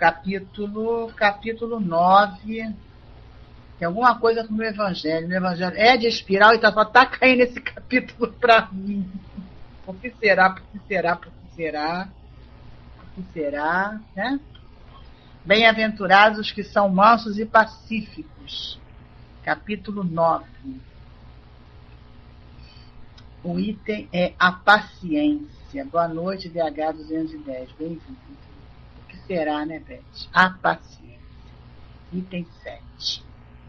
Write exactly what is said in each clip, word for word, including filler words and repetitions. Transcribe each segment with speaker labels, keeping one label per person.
Speaker 1: capítulo, capítulo nove. Tem alguma coisa no Evangelho. No Evangelho é de espiral e tá, só tá caindo esse capítulo para mim. Por que será? Por que será? Por que será? Por que será? Né? Bem-aventurados os que são mansos e pacíficos. Capítulo nove. O item é a paciência. Boa noite, D H duzentos e dez. Bem-vindo. O que será, né, Beth? A paciência. Item sete.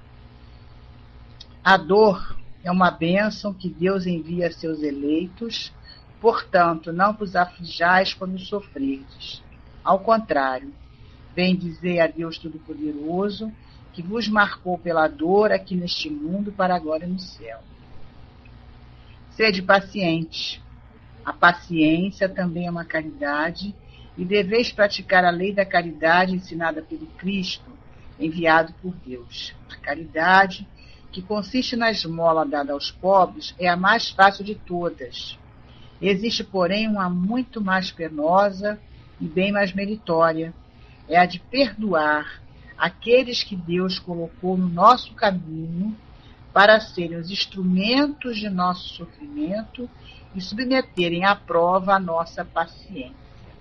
Speaker 1: A dor é uma bênção que Deus envia a seus eleitos, portanto, não vos aflijais quando sofrerdes. Ao contrário, bendizei a Deus Todo-Poderoso, que vos marcou pela dor aqui neste mundo para a glória no céu. Sede paciente. A paciência também é uma caridade, e deveis praticar a lei da caridade ensinada pelo Cristo, enviado por Deus. A caridade, que consiste na esmola dada aos pobres, é a mais fácil de todas. Existe, porém, uma muito mais penosa e bem mais meritória. É a de perdoar aqueles que Deus colocou no nosso caminho para serem os instrumentos de nosso sofrimento e submeterem à prova a nossa paciência.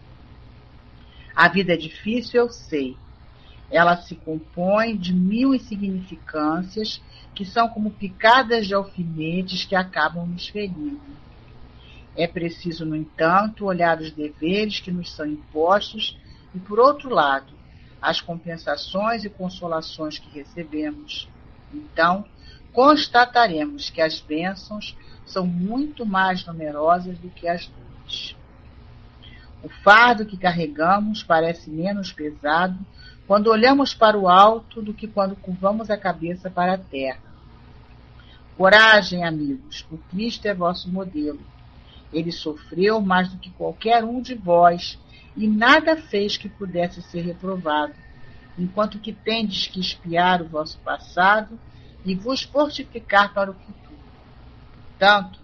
Speaker 1: A vida é difícil, eu sei. Ela se compõe de mil insignificâncias que são como picadas de alfinetes que acabam nos ferindo. É preciso, no entanto, olhar os deveres que nos são impostos e, por outro lado, as compensações e consolações que recebemos. Então, constataremos que as bênçãos são muito mais numerosas do que as dores. O fardo que carregamos parece menos pesado quando olhamos para o alto do que quando curvamos a cabeça para a terra. Coragem, amigos, o Cristo é vosso modelo. Ele sofreu mais do que qualquer um de vós e nada fez que pudesse ser reprovado, enquanto que tendes que espiar o vosso passado e vos fortificar para o futuro. Portanto,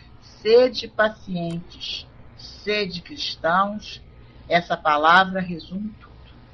Speaker 1: sede pacientes, sede cristãos. Essa palavra resume tudo.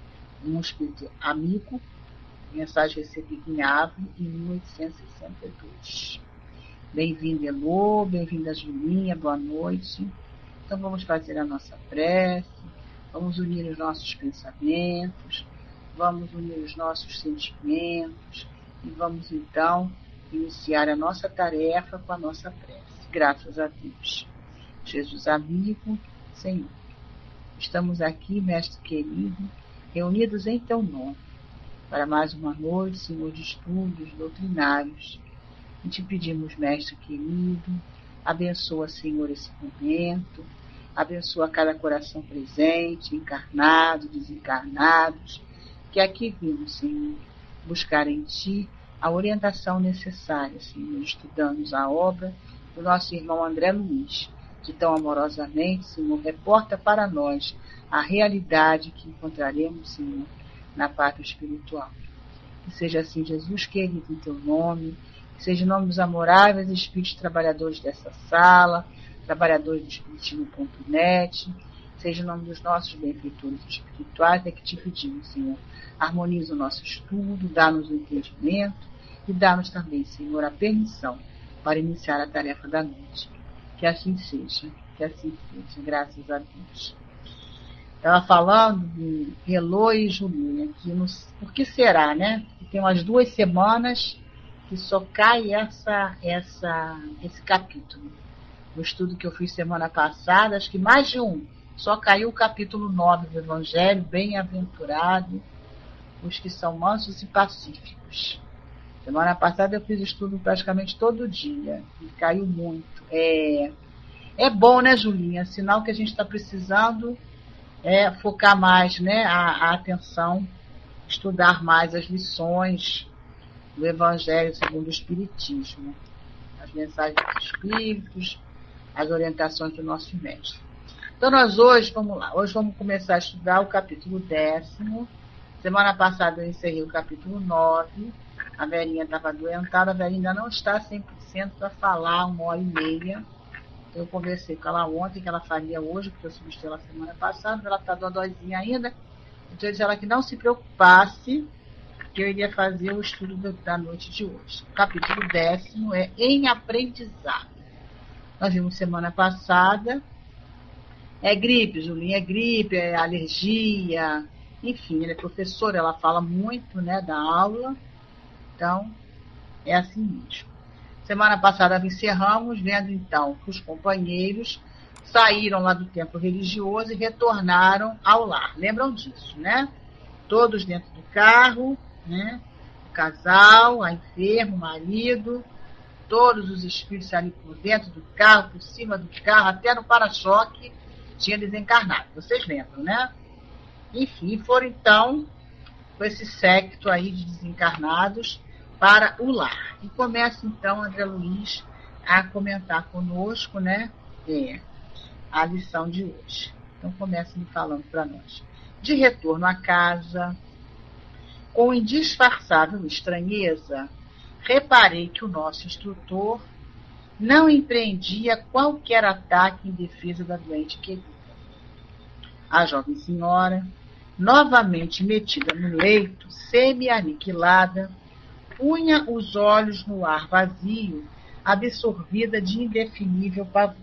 Speaker 1: Um espírito amigo, mensagem recebida em Ávila em mil oitocentos e sessenta e dois. Bem-vinda, Elô, bem-vinda, Julinha, boa noite. Então vamos fazer a nossa prece, vamos unir os nossos pensamentos, vamos unir os nossos sentimentos e vamos então iniciar a nossa tarefa com a nossa prece. Graças a Deus. Jesus amigo, Senhor, estamos aqui, Mestre querido, reunidos em Teu nome, para mais uma noite, Senhor, de estudos doutrinários. E te pedimos, Mestre querido, abençoa, Senhor, esse momento, abençoa cada coração presente, encarnado, desencarnados, que aqui vimos, Senhor, buscar em Ti a orientação necessária, Senhor, estudamos a obra do nosso irmão André Luiz, que tão amorosamente, Senhor, reporta para nós a realidade que encontraremos, Senhor, na pátria espiritual. Que seja assim, Jesus querido, em Teu nome, que seja em nome dos amoráveis espíritos trabalhadores dessa sala, trabalhadores do Espiritismo ponto net, seja em nome dos nossos benfeitores espirituais, é que te pedimos, Senhor, harmoniza o nosso estudo, dá-nos o entendimento e dá-nos também, Senhor, a permissão para iniciar a tarefa da noite. Que assim seja, que assim seja, graças a Deus. Estava falando de Elô e Julinha, que nos, por que será, né? Que tem umas duas semanas que só cai essa, essa, esse capítulo. No estudo que eu fiz semana passada, acho que mais de um, só caiu o capítulo nove do Evangelho, bem-aventurado os que são mansos e pacíficos. Semana passada eu fiz estudo praticamente todo dia, e caiu muito. É, é bom, né, Julinha? Sinal que a gente está precisando é focar mais, né, a, a atenção, estudar mais as lições do Evangelho segundo o Espiritismo, as mensagens dos Espíritos, as orientações do nosso mestre. Então nós hoje, vamos lá, hoje vamos começar a estudar o capítulo décimo. Semana passada eu encerrei o capítulo nove, a velhinha estava adoentada, a velhinha ainda não está cem por cento para falar, uma hora e meia. Eu conversei com ela ontem, que ela faria hoje, porque eu substituí ela semana passada, ela está dodóizinha ainda, Então eu disse a ela que não se preocupasse, que eu iria fazer o estudo da noite de hoje. O capítulo décimo é Em Aprendizado. Nós vimos semana passada. É gripe, Julinha, é gripe, é alergia, enfim, ela é professora, ela fala muito, né, da aula, então é assim mesmo. Semana passada encerramos vendo então que os companheiros saíram lá do templo religioso e retornaram ao lar. Lembram disso, né? Todos dentro do carro, né? O casal, a enferma, o marido, todos os espíritos ali por dentro do carro, por cima do carro, até no para-choque, tinha desencarnado. Vocês lembram, né? Enfim, foram então com esse séquito aí de desencarnados para o lar. E começa então André Luiz a comentar conosco, né? É, a lição de hoje. Então começa me falando para nós. De retorno à casa, com indisfarçável estranheza, reparei que o nosso instrutor não empreendia qualquer ataque em defesa da doente querida. A jovem senhora, novamente metida no leito, semi-aniquilada, punha os olhos no ar vazio, absorvida de indefinível pavor.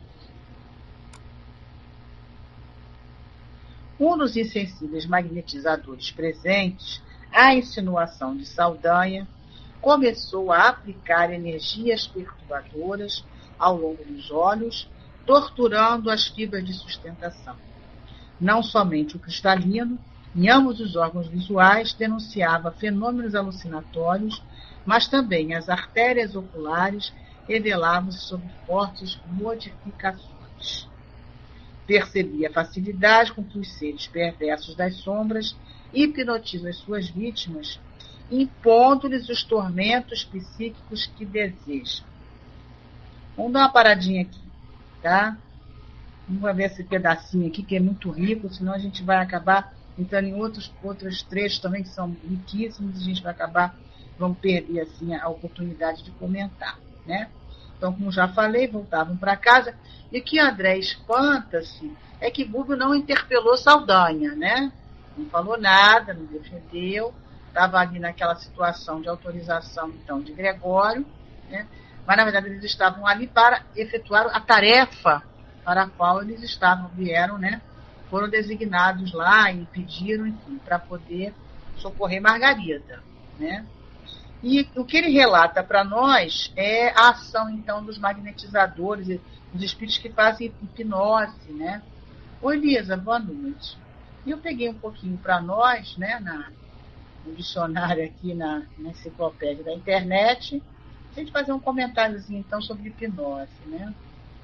Speaker 1: Um dos insensíveis magnetizadores presentes à insinuação de Saldanha começou a aplicar energias perturbadoras ao longo dos olhos, torturando as fibras de sustentação. Não somente o cristalino, em ambos os órgãos visuais, denunciava fenômenos alucinatórios, mas também as artérias oculares revelavam-se sob fortes modificações. Percebia a facilidade com que os seres perversos das sombras hipnotizam as suas vítimas, impondo-lhes os tormentos psíquicos que desejam. Vamos dar uma paradinha aqui, tá? Vamos ver esse pedacinho aqui, que é muito rico, senão a gente vai acabar entrando em outros, outros trechos também que são riquíssimos, e a gente vai acabar, vamos perder assim, a oportunidade de comentar, né? Então, como já falei, voltavam para casa, e o que André espanta-se é que Búbio não interpelou Saldanha, né? Não falou nada, não defendeu, estava ali naquela situação de autorização, então, de Gregório, né? Mas, na verdade, eles estavam ali para efetuar a tarefa para a qual eles estavam, vieram, né? Foram designados lá e pediram, enfim, para poder socorrer Margarida, né? E o que ele relata para nós é a ação, então, dos magnetizadores, dos espíritos que fazem hipnose, né? Oi, Lisa, boa noite. E eu peguei um pouquinho para nós, né, na, no dicionário aqui na, na enciclopédia da internet, a gente fazer um comentáriozinho, então, sobre hipnose, né?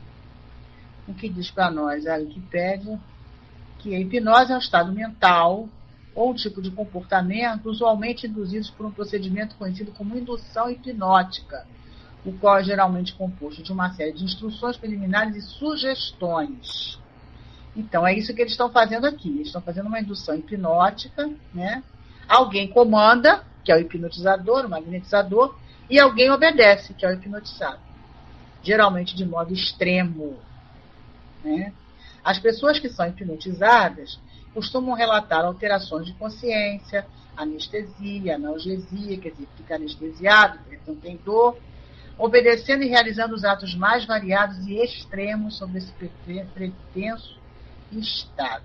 Speaker 1: O que diz para nós a Wikipédia? Que a hipnose é um estado mental ou um tipo de comportamento usualmente induzidos por um procedimento conhecido como indução hipnótica, o qual é geralmente composto de uma série de instruções preliminares e sugestões. Então, é isso que eles estão fazendo aqui. Eles estão fazendo uma indução hipnótica, né? Alguém comanda, que é o hipnotizador, o magnetizador, e alguém obedece, que é o hipnotizado. Geralmente de modo extremo, né? As pessoas que são hipnotizadas costumam relatar alterações de consciência, anestesia, analgesia, quer dizer, fica anestesiado, não tem dor, obedecendo e realizando os atos mais variados e extremos sobre esse pretenso estado.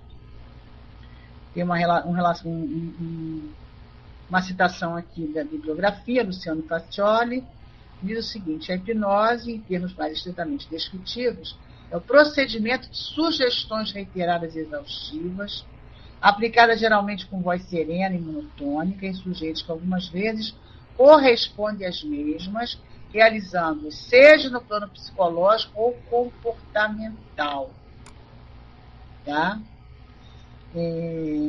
Speaker 1: Tem uma, um, um, uma citação aqui da bibliografia, Luciano Faccioli, diz o seguinte: a hipnose, em termos mais estritamente descritivos, é o procedimento de sugestões reiteradas e exaustivas, aplicada geralmente com voz serena e monotônica em sujeitos que algumas vezes correspondem às mesmas, realizando seja no plano psicológico ou comportamental. Tá? É...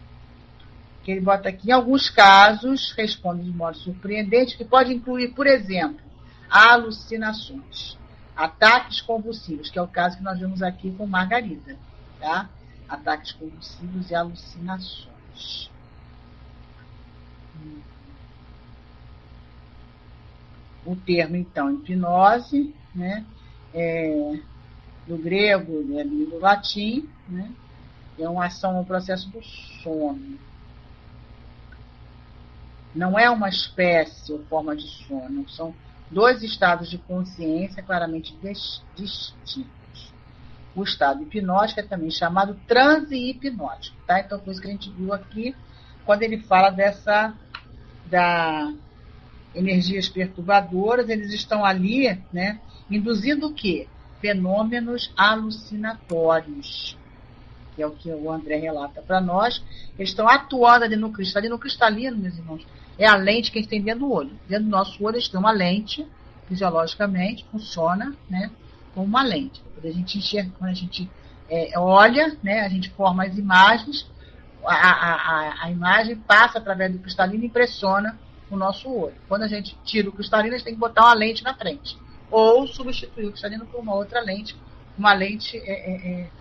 Speaker 1: Que ele bota aqui, em alguns casos, responde de modo surpreendente, que pode incluir, por exemplo, alucinações, ataques convulsivos, que é o caso que nós vemos aqui com Margarida, tá? Ataques convulsivos e alucinações. O termo, então, hipnose, né, é, do grego, né, do latim, né, É uma ação, um processo do sono. Não é uma espécie ou forma de sono, são dois estados de consciência claramente distintos. O estado hipnótico é também chamado transe hipnótico, tá? Então, por isso que a gente viu aqui, quando ele fala dessa, da energias perturbadoras, eles estão ali, né, induzindo o quê? Fenômenos alucinatórios, que é o que o André relata para nós. Eles estão atuando ali no cristalino. No cristalino, meus irmãos, é a lente que a gente tem dentro do olho. Dentro do nosso olho, eles têm uma lente, fisiologicamente, funciona, né, como uma lente. Quando a gente enxerga, quando a gente é, olha, né, a gente forma as imagens, a, a, a, a imagem passa através do cristalino e impressiona o nosso olho. Quando a gente tira o cristalino, a gente tem que botar uma lente na frente. Ou substituir o cristalino por uma outra lente, uma lente é, é, é,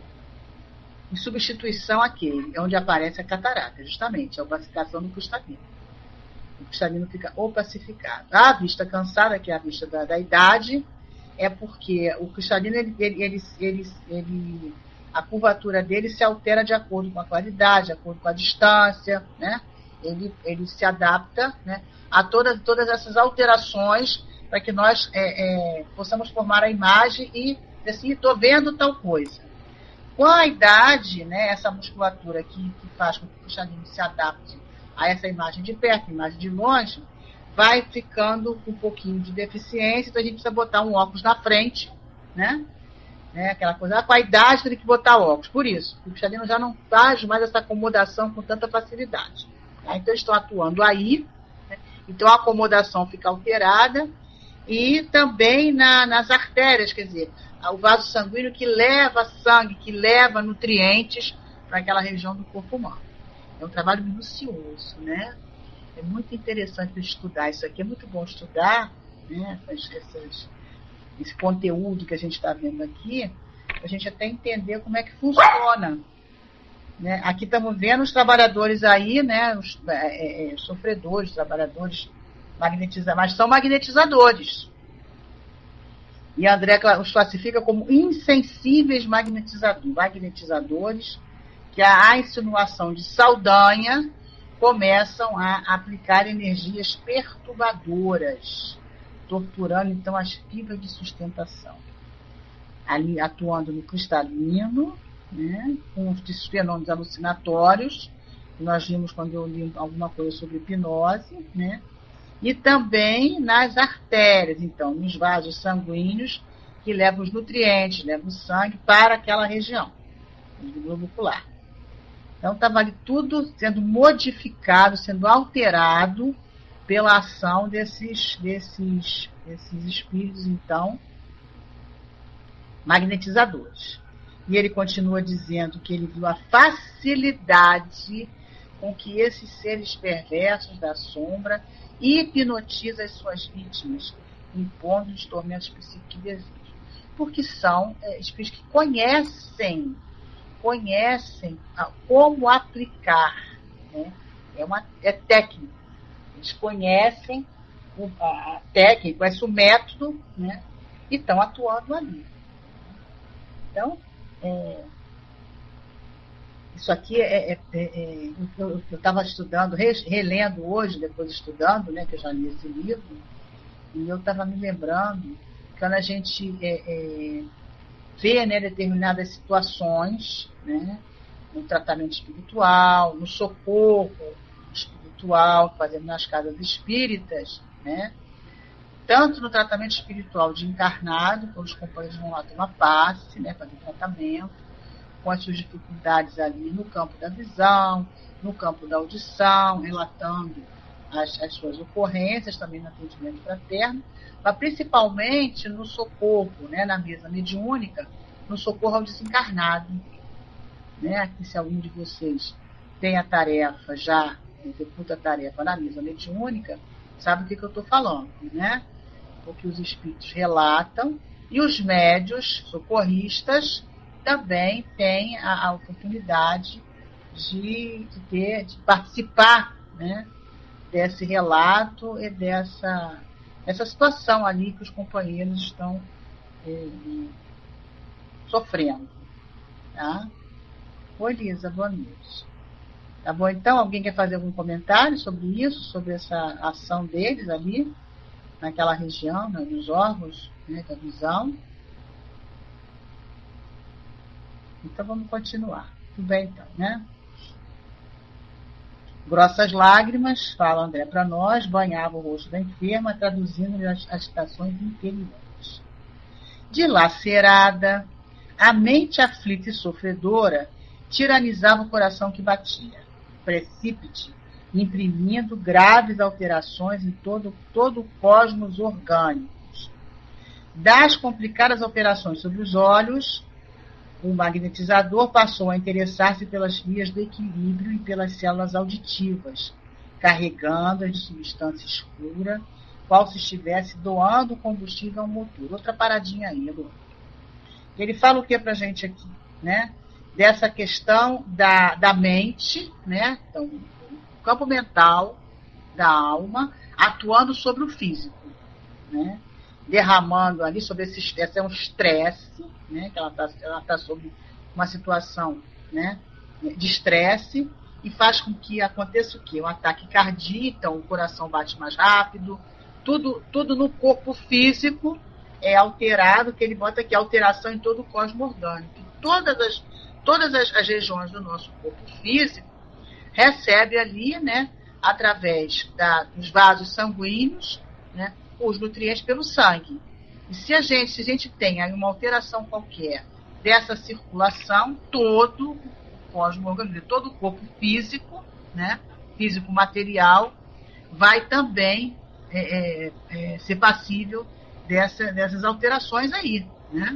Speaker 1: em substituição àquele, onde aparece a catarata, justamente, a opacificação do cristalino. O cristalino fica opacificado. A vista cansada, que é a vista da, da idade, é porque o cristalino, ele, ele, ele, ele, ele, a curvatura dele se altera de acordo com a claridade, de acordo com a distância, né? Ele, ele se adapta, né, a todas, todas essas alterações para que nós é, é, possamos formar a imagem e assim, estou vendo tal coisa. Com a idade, né, essa musculatura que, que faz com que o cristalino se adapte a essa imagem de perto, imagem de longe, vai ficando com um pouquinho de deficiência, então a gente precisa botar um óculos na frente, né? Né, aquela coisa, ah, com a idade tem que botar óculos. Por isso, o cristalino já não faz mais essa acomodação com tanta facilidade. Tá? Então, estão atuando aí, né? Então a acomodação fica alterada, e também na, nas artérias, quer dizer, o vaso sanguíneo que leva sangue, que leva nutrientes para aquela região do corpo humano. É um trabalho minucioso, né? É muito interessante estudar isso aqui, é muito bom estudar, né, essas, essas, esse conteúdo que a gente está vendo aqui, a gente até entender como é que funciona. Né? Aqui estamos vendo os trabalhadores aí, né, os é, é, sofredores, trabalhadores magnetizadores, mas são magnetizadores. E a André os classifica como insensíveis magnetizadores, magnetizadores que a insinuação de Saldanha começam a aplicar energias perturbadoras, torturando então as fibras de sustentação. Ali atuando no cristalino, né, com os fenômenos alucinatórios, que nós vimos quando eu li alguma coisa sobre hipnose, né, e também nas artérias, então, nos vasos sanguíneos, que levam os nutrientes, levam o sangue para aquela região, do globo ocular. Então, estava ali tudo sendo modificado, sendo alterado pela ação desses, desses, desses espíritos, então, magnetizadores. E ele continua dizendo que ele viu a facilidade com que esses seres perversos da sombra hipnotizam as suas vítimas, impondo-lhes tormentos psíquicos e desejos. Porque são é, espíritos que conhecem, conhecem como aplicar. Né? É, uma, é técnico. Eles conhecem o, a, a técnica, conhecem o método, né? E estão atuando ali. Então, é, isso aqui é, é, é eu estava estudando, re, relendo hoje, depois estudando, né, que eu já li esse livro, e eu estava me lembrando que quando a gente é, é, vê, né, determinadas situações, né, no tratamento espiritual, no socorro espiritual, fazendo nas casas espíritas, né, tanto no tratamento espiritual de encarnado, quando os companheiros vão lá tomar passe, né, fazer tratamento, com as suas dificuldades ali no campo da visão, no campo da audição, relatando as, as suas ocorrências, também no atendimento fraterno, mas principalmente no socorro, né, na mesa mediúnica, no socorro ao desencarnado. Né, que se algum de vocês tem a tarefa, já executa a tarefa na mesa mediúnica, sabe o que, que eu estou falando, né? O que os espíritos relatam, e os médios socorristas também têm a, a oportunidade de, de, ter, de participar, né, desse relato e dessa, dessa situação ali que os companheiros estão eh, sofrendo. Tá? Oi, Lisa, boa noite. Tá bom, então, alguém quer fazer algum comentário sobre isso, sobre essa ação deles ali, naquela região, né, dos órgãos, né, da visão? Então, vamos continuar. Tudo bem, então, né? Grossas lágrimas, fala André para nós, banhavam o rosto da enferma, traduzindo-lhe as agitações interiores. Dilacerada, a mente aflita e sofredora tiranizava o coração que batia, precípite, imprimindo graves alterações em todo, todo o cosmos orgânicos. Das complicadas operações sobre os olhos, o magnetizador passou a interessar-se pelas vias do equilíbrio e pelas células auditivas, carregando-as de substância escura, qual se estivesse doando combustível ao motor. Outra paradinha aí, Lu. Ele fala o que para a gente aqui, né? Dessa questão da, da mente, né? Então, o campo mental da alma atuando sobre o físico, né? Derramando ali sobre esse, esse é um estresse, né? Que ela está ela tá sob uma situação, né, de estresse e faz com que aconteça o quê? Um ataque cardíaco, então o coração bate mais rápido, tudo, tudo no corpo físico é alterado, que ele bota aqui alteração em todo o cosmo orgânico. E todas as, todas as, as regiões do nosso corpo físico recebem ali, né, através da, dos vasos sanguíneos, né, os nutrientes pelo sangue. E se a gente, se a gente tem aí uma alteração qualquer dessa circulação, todo o cosmo orgânico, todo o corpo físico, né, físico material, vai também é, é, é, ser passível dessa, dessas alterações aí, né?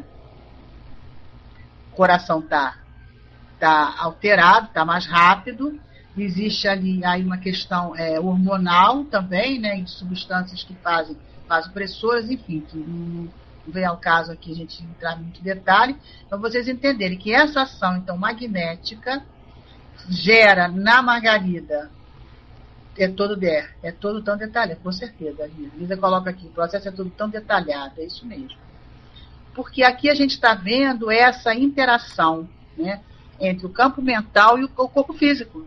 Speaker 1: O coração está tá alterado, está mais rápido, existe ali aí uma questão é, hormonal também, né, de substâncias que fazem vasopressoras, enfim, que não vem ao caso aqui a gente entrar em muito detalhe, para vocês entenderem que essa ação, então, magnética, gera na Margarida, é todo, é, é todo tão detalhado, com certeza, a Lisa coloca aqui, o processo é todo tão detalhado, é isso mesmo. Porque aqui a gente está vendo essa interação, né, entre o campo mental e o corpo físico.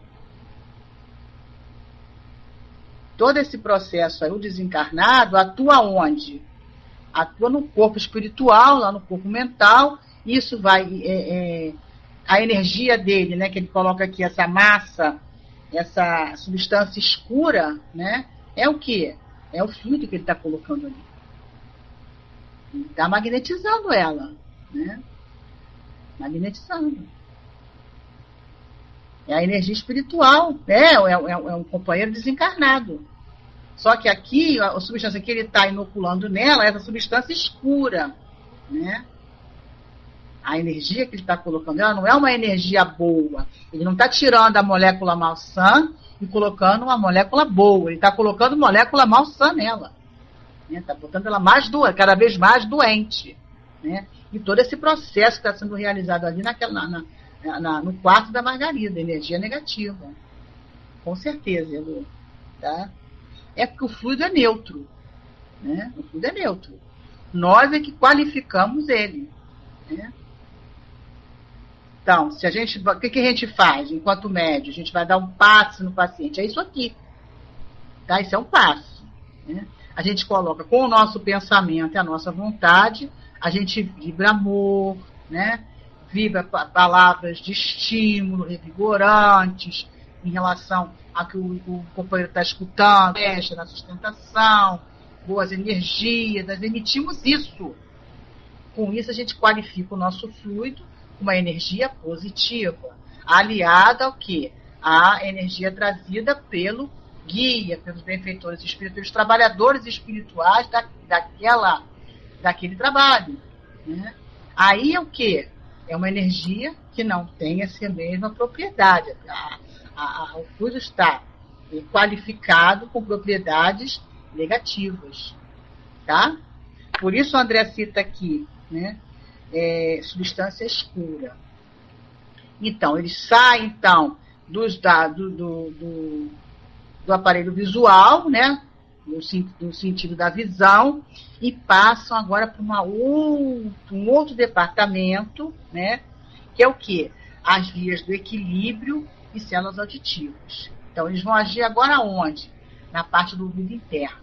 Speaker 1: Todo esse processo aí, o desencarnado, atua onde? Atua no corpo espiritual, lá no corpo mental, isso vai, é, é, a energia dele, né, que ele coloca aqui, essa massa, essa substância escura, né, é o quê? É o fluido que ele está colocando ali. Ele está magnetizando ela, né? Magnetizando. É a energia espiritual, né? é, é, é um companheiro desencarnado. Só que aqui, a substância que ele está inoculando nela é essa substância escura, né? A energia que ele está colocando nela não é uma energia boa. Ele não está tirando a molécula malsã e colocando uma molécula boa. Ele está colocando molécula malsã nela. Está, né? Botando ela mais doente, cada vez mais doente. Né? E todo esse processo que está sendo realizado ali naquela, na, na, na, no quarto da Margarida, energia negativa. Com certeza, Elô. Tá? É porque o fluido é neutro. Né? O fluido é neutro. Nós é que qualificamos ele. Né? Então, se a gente, o que, que a gente faz enquanto médio? A gente vai dar um passe no paciente. É isso aqui. Tá? Isso é um passe. Né? A gente coloca com o nosso pensamento e a nossa vontade, a gente vibra amor, né? Vibra palavras de estímulo, revigorantes, em relação a que o, o companheiro está escutando, fecha na sustentação, boas energias, nós emitimos isso. Com isso a gente qualifica o nosso fluido, uma energia positiva, aliada ao quê? A energia trazida pelo guia, pelos benfeitores espirituais, os trabalhadores espirituais da, daquela, daquele trabalho. Né? Aí é o quê? É uma energia que não tem essa mesma propriedade. A, a, a, o fluido está qualificado com propriedades negativas. Tá? Por isso o André cita aqui, né? É, substância escura. Então, eles saem, então, dos, da, do, do, do, do aparelho visual, né? No, no sentido da visão, e passam agora para uma outro, um outro departamento, né? Que é o quê? as vias do equilíbrio e células auditivas. Então, eles vão agir agora onde? Na parte do ouvido interno.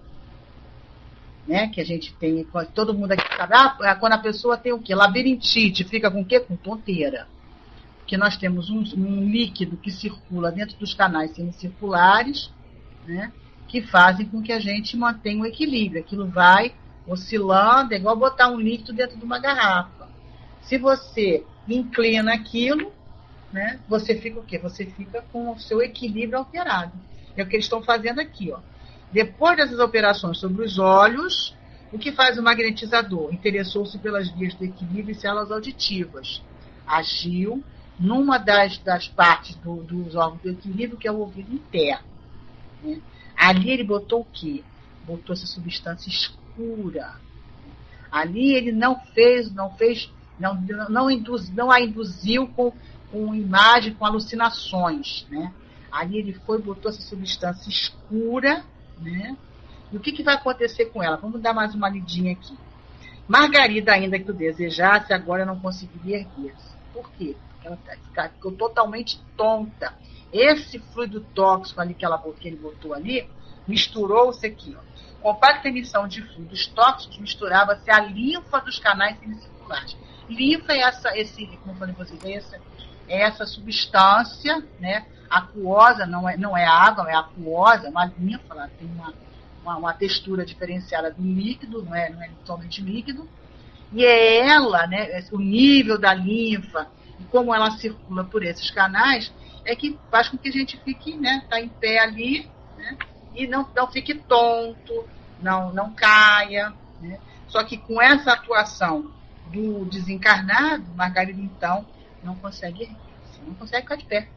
Speaker 1: Né? Que a gente tem, todo mundo aqui sabe, ah, quando a pessoa tem o quê? Labirintite, fica com o quê? Com tonteira. Porque nós temos um, um líquido que circula dentro dos canais semicirculares, né? Que fazem com que a gente mantenha o equilíbrio. Aquilo vai oscilando, é igual botar um líquido dentro de uma garrafa. Se você inclina aquilo, né, você fica o quê? Você fica com o seu equilíbrio alterado. É o que eles estão fazendo aqui, ó. Depois dessas operações sobre os olhos, o que faz o magnetizador? Interessou-se pelas vias do equilíbrio e células auditivas. Agiu numa das, das partes do, dos órgãos do equilíbrio, que é o ouvido interno. Né? Ali ele botou o quê? Botou essa substância escura. Ali ele não fez, não fez, não, não, induz, não a induziu com, com imagem, com alucinações. Né? Ali ele foi, botou essa substância escura, né? E o que, que vai acontecer com ela? Vamos dar mais uma lidinha aqui. Margarida, ainda que o desejasse, agora não conseguiria erguer-se. Por quê? Porque ela ficou totalmente tonta. Esse fluido tóxico ali que, ela, que ele botou ali, misturou-se aqui. Ó. Compacta emissão de fluidos tóxicos misturava-se a linfa dos canais semicirculares. Linfa é essa, esse, como eu falei para vocês, é essa, é essa substância, né? Aquosa, não é, não é água, é aquosa, uma linfa, ela tem uma, uma, uma textura diferenciada do líquido, não é, não é totalmente líquido. E é ela, né, o nível da linfa, e como ela circula por esses canais, é que faz com que a gente fique, né, tá em pé ali, né, e não, não fique tonto, não, não caia. Né. Só que com essa atuação do desencarnado, Margarida, então, não consegue erguer, não consegue ficar de pé.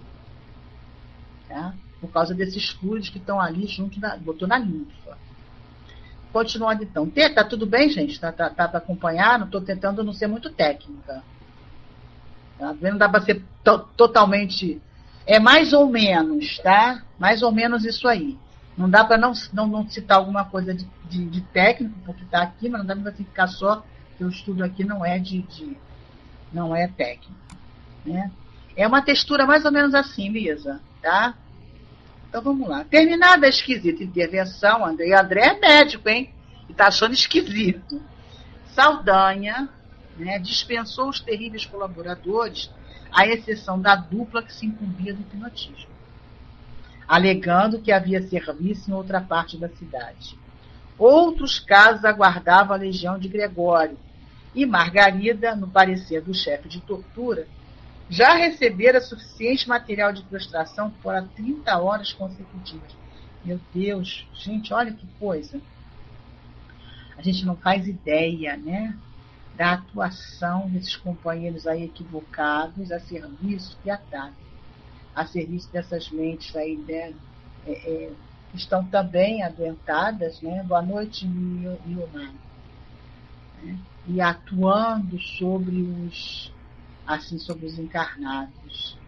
Speaker 1: Tá? Por causa desses fluidos que estão ali junto da, botou na linfa. Continuando então. Tá tudo bem, gente? Tá, tá, tá para acompanhar? Não estou tentando não ser muito técnica. Tá? Não dá para ser to, totalmente. É mais ou menos, tá? Mais ou menos isso aí. Não dá para não, não, não citar alguma coisa de, de, de técnico, porque está aqui, mas não dá para ficar só, que o estudo aqui não é de, de não é técnico. Né? É uma textura mais ou menos assim, Lisa. Tá? Então vamos lá. Terminada a esquisita intervenção, André, André é médico, hein? E tá achando esquisito. Saldanha, né, dispensou os terríveis colaboradores, à exceção da dupla que se incumbia do hipnotismo, alegando que havia serviço em outra parte da cidade. Outros casos aguardavam a legião de Gregório, e Margarida, no parecer do chefe de tortura, já recebera suficiente material de prostração por trinta horas consecutivas. Meu Deus, gente, olha que coisa. A gente não faz ideia, né, da atuação desses companheiros aí equivocados a serviço de ataque, a serviço dessas mentes aí, né, é, é, que estão também adoentadas, né, boa noite, Iomar, né, e atuando sobre os assim, sobre os encarnados.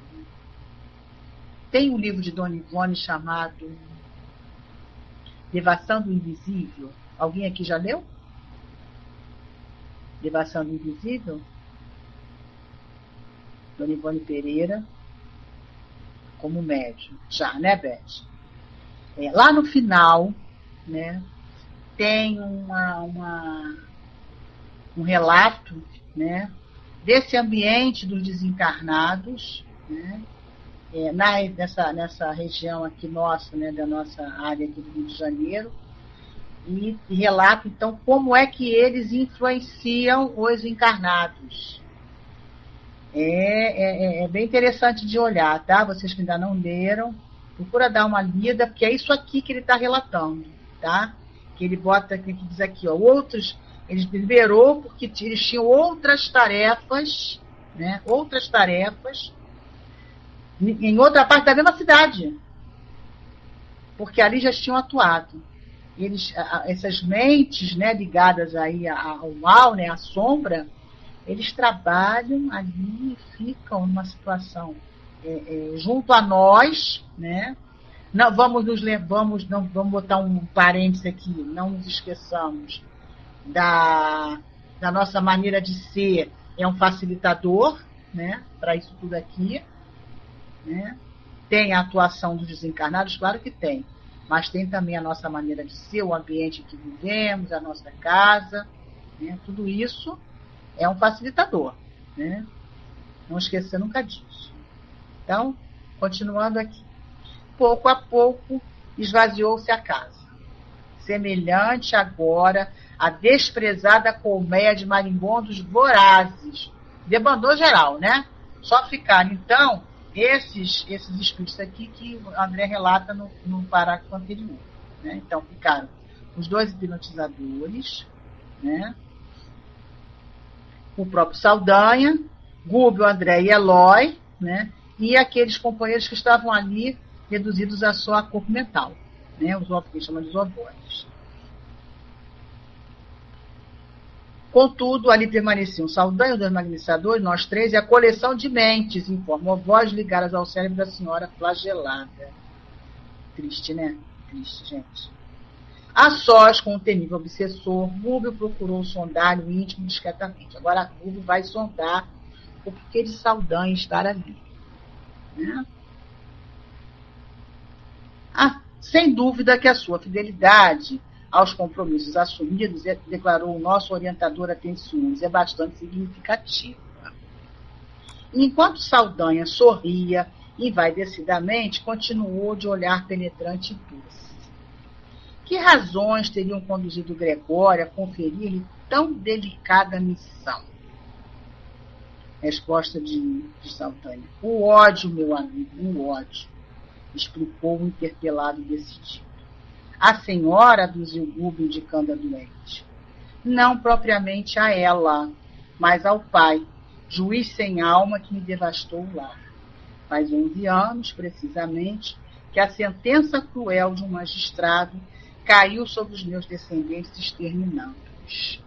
Speaker 1: Tem um livro de Dona Ivone chamado Devação do Invisível. Alguém aqui já leu? Devação do Invisível? Dona Ivone Pereira, como médium. Já, né, Beth? É, lá no final, né, tem uma, uma, um relato, né, desse ambiente dos desencarnados, né, é, na, nessa, nessa região aqui nossa, né, da nossa área aqui do Rio de Janeiro, e, e relata, então, como é que eles influenciam os encarnados. É, é, é bem interessante de olhar, tá? Vocês que ainda não leram, procura dar uma lida, porque é isso aqui que ele está relatando, tá? Que ele bota, que diz aqui, ó, outros... Ele liberou porque eles tinham outras tarefas, né? Outras tarefas em outra parte da mesma cidade. Porque ali já tinham atuado. Eles, essas mentes, né, ligadas aí ao mal, né, à sombra, eles trabalham ali e ficam numa situação é, é, junto a nós, né? Não, vamos nos vamos, não, vamos botar um parênteses aqui, não nos esqueçamos Da, da nossa maneira de ser, é um facilitador, né, para isso tudo aqui, né? Tem a atuação dos desencarnados, claro que tem, mas tem também a nossa maneira de ser, o ambiente em que vivemos, a nossa casa, né? Tudo isso é um facilitador, né? Não esquecer nunca disso. Então, continuando aqui. Pouco a pouco, esvaziou-se a casa, semelhante agora à desprezada colmeia de marimbondos vorazes. Debandou geral, né? Só ficaram, então, esses, esses espíritos aqui que o André relata no, no parágrafo anterior. Né? Então, ficaram os dois hipnotizadores, né? O próprio Saldanha, Gúbio, André e Eloy, né? E aqueles companheiros que estavam ali reduzidos à sua corpo mental, né? Os que chamam de ovoides. Contudo, ali permaneciam Saldanha, os dois magnificadores, nós três, e a coleção de mentes, informa ovoides ligadas ao cérebro da senhora flagelada. Triste, né? Triste, gente. A sós com o temível obsessor, Gúbio procurou sondar o íntimo discretamente. Agora, Gúbio vai sondar o porquê de Saldanha estar ali. Né? Ah, sem dúvida que a sua fidelidade aos compromissos assumidos, declarou o nosso orientador atencioso, é bastante significativa. Enquanto Saldanha sorria, envaidecidamente, continuou de olhar penetrante e doce. Que razões teriam conduzido Gregório a conferir-lhe tão delicada missão? Resposta de, de Saldanha. O ódio, meu amigo, o ódio, explicou o interpelado decidido. A senhora, aduziu Gúbio, indicando a doente. Não propriamente a ela, mas ao pai, juiz sem alma que me devastou o lar. Faz onze anos, precisamente, que a sentença cruel de um magistrado caiu sobre os meus descendentes, exterminando-os.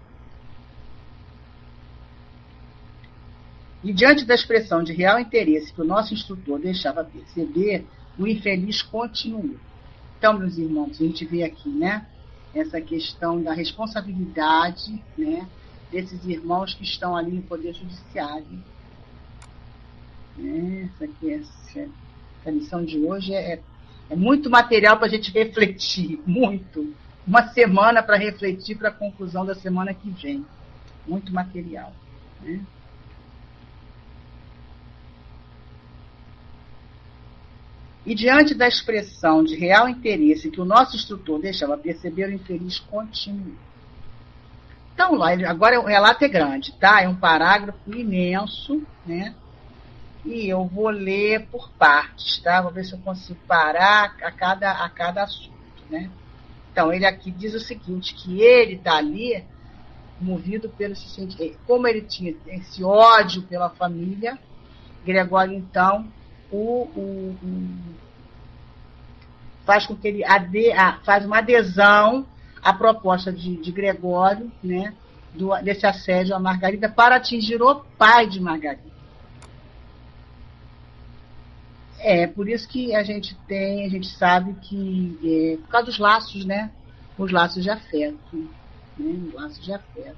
Speaker 1: E diante da expressão de real interesse que o nosso instrutor deixava perceber, o infeliz continuou. Então, meus irmãos, a gente vê aqui, né, essa questão da responsabilidade, né, desses irmãos que estão ali no Poder Judiciário. Né, essa, aqui, essa, essa lição de hoje é, é muito material para a gente refletir, muito. Uma semana para refletir para a conclusão da semana que vem. Muito material. Né? E diante da expressão de real interesse que o nosso instrutor deixava perceber, o infeliz continuou. Então, lá, agora o relato é grande, tá? É um parágrafo imenso, né? E eu vou ler por partes, tá? Vou ver se eu consigo parar a cada, a cada assunto, né? Então, ele aqui diz o seguinte, que ele está ali movido pelo... Como ele tinha esse ódio pela família, Gregório, então... O, o, o, faz com que ele ade, a, faz uma adesão à proposta de, de Gregório, né, do, desse assédio a Margarida para atingir o pai de Margarida. É, por isso que a gente tem, a gente sabe que, é, por causa dos laços, né, os laços de afeto, né, os laços de afeto.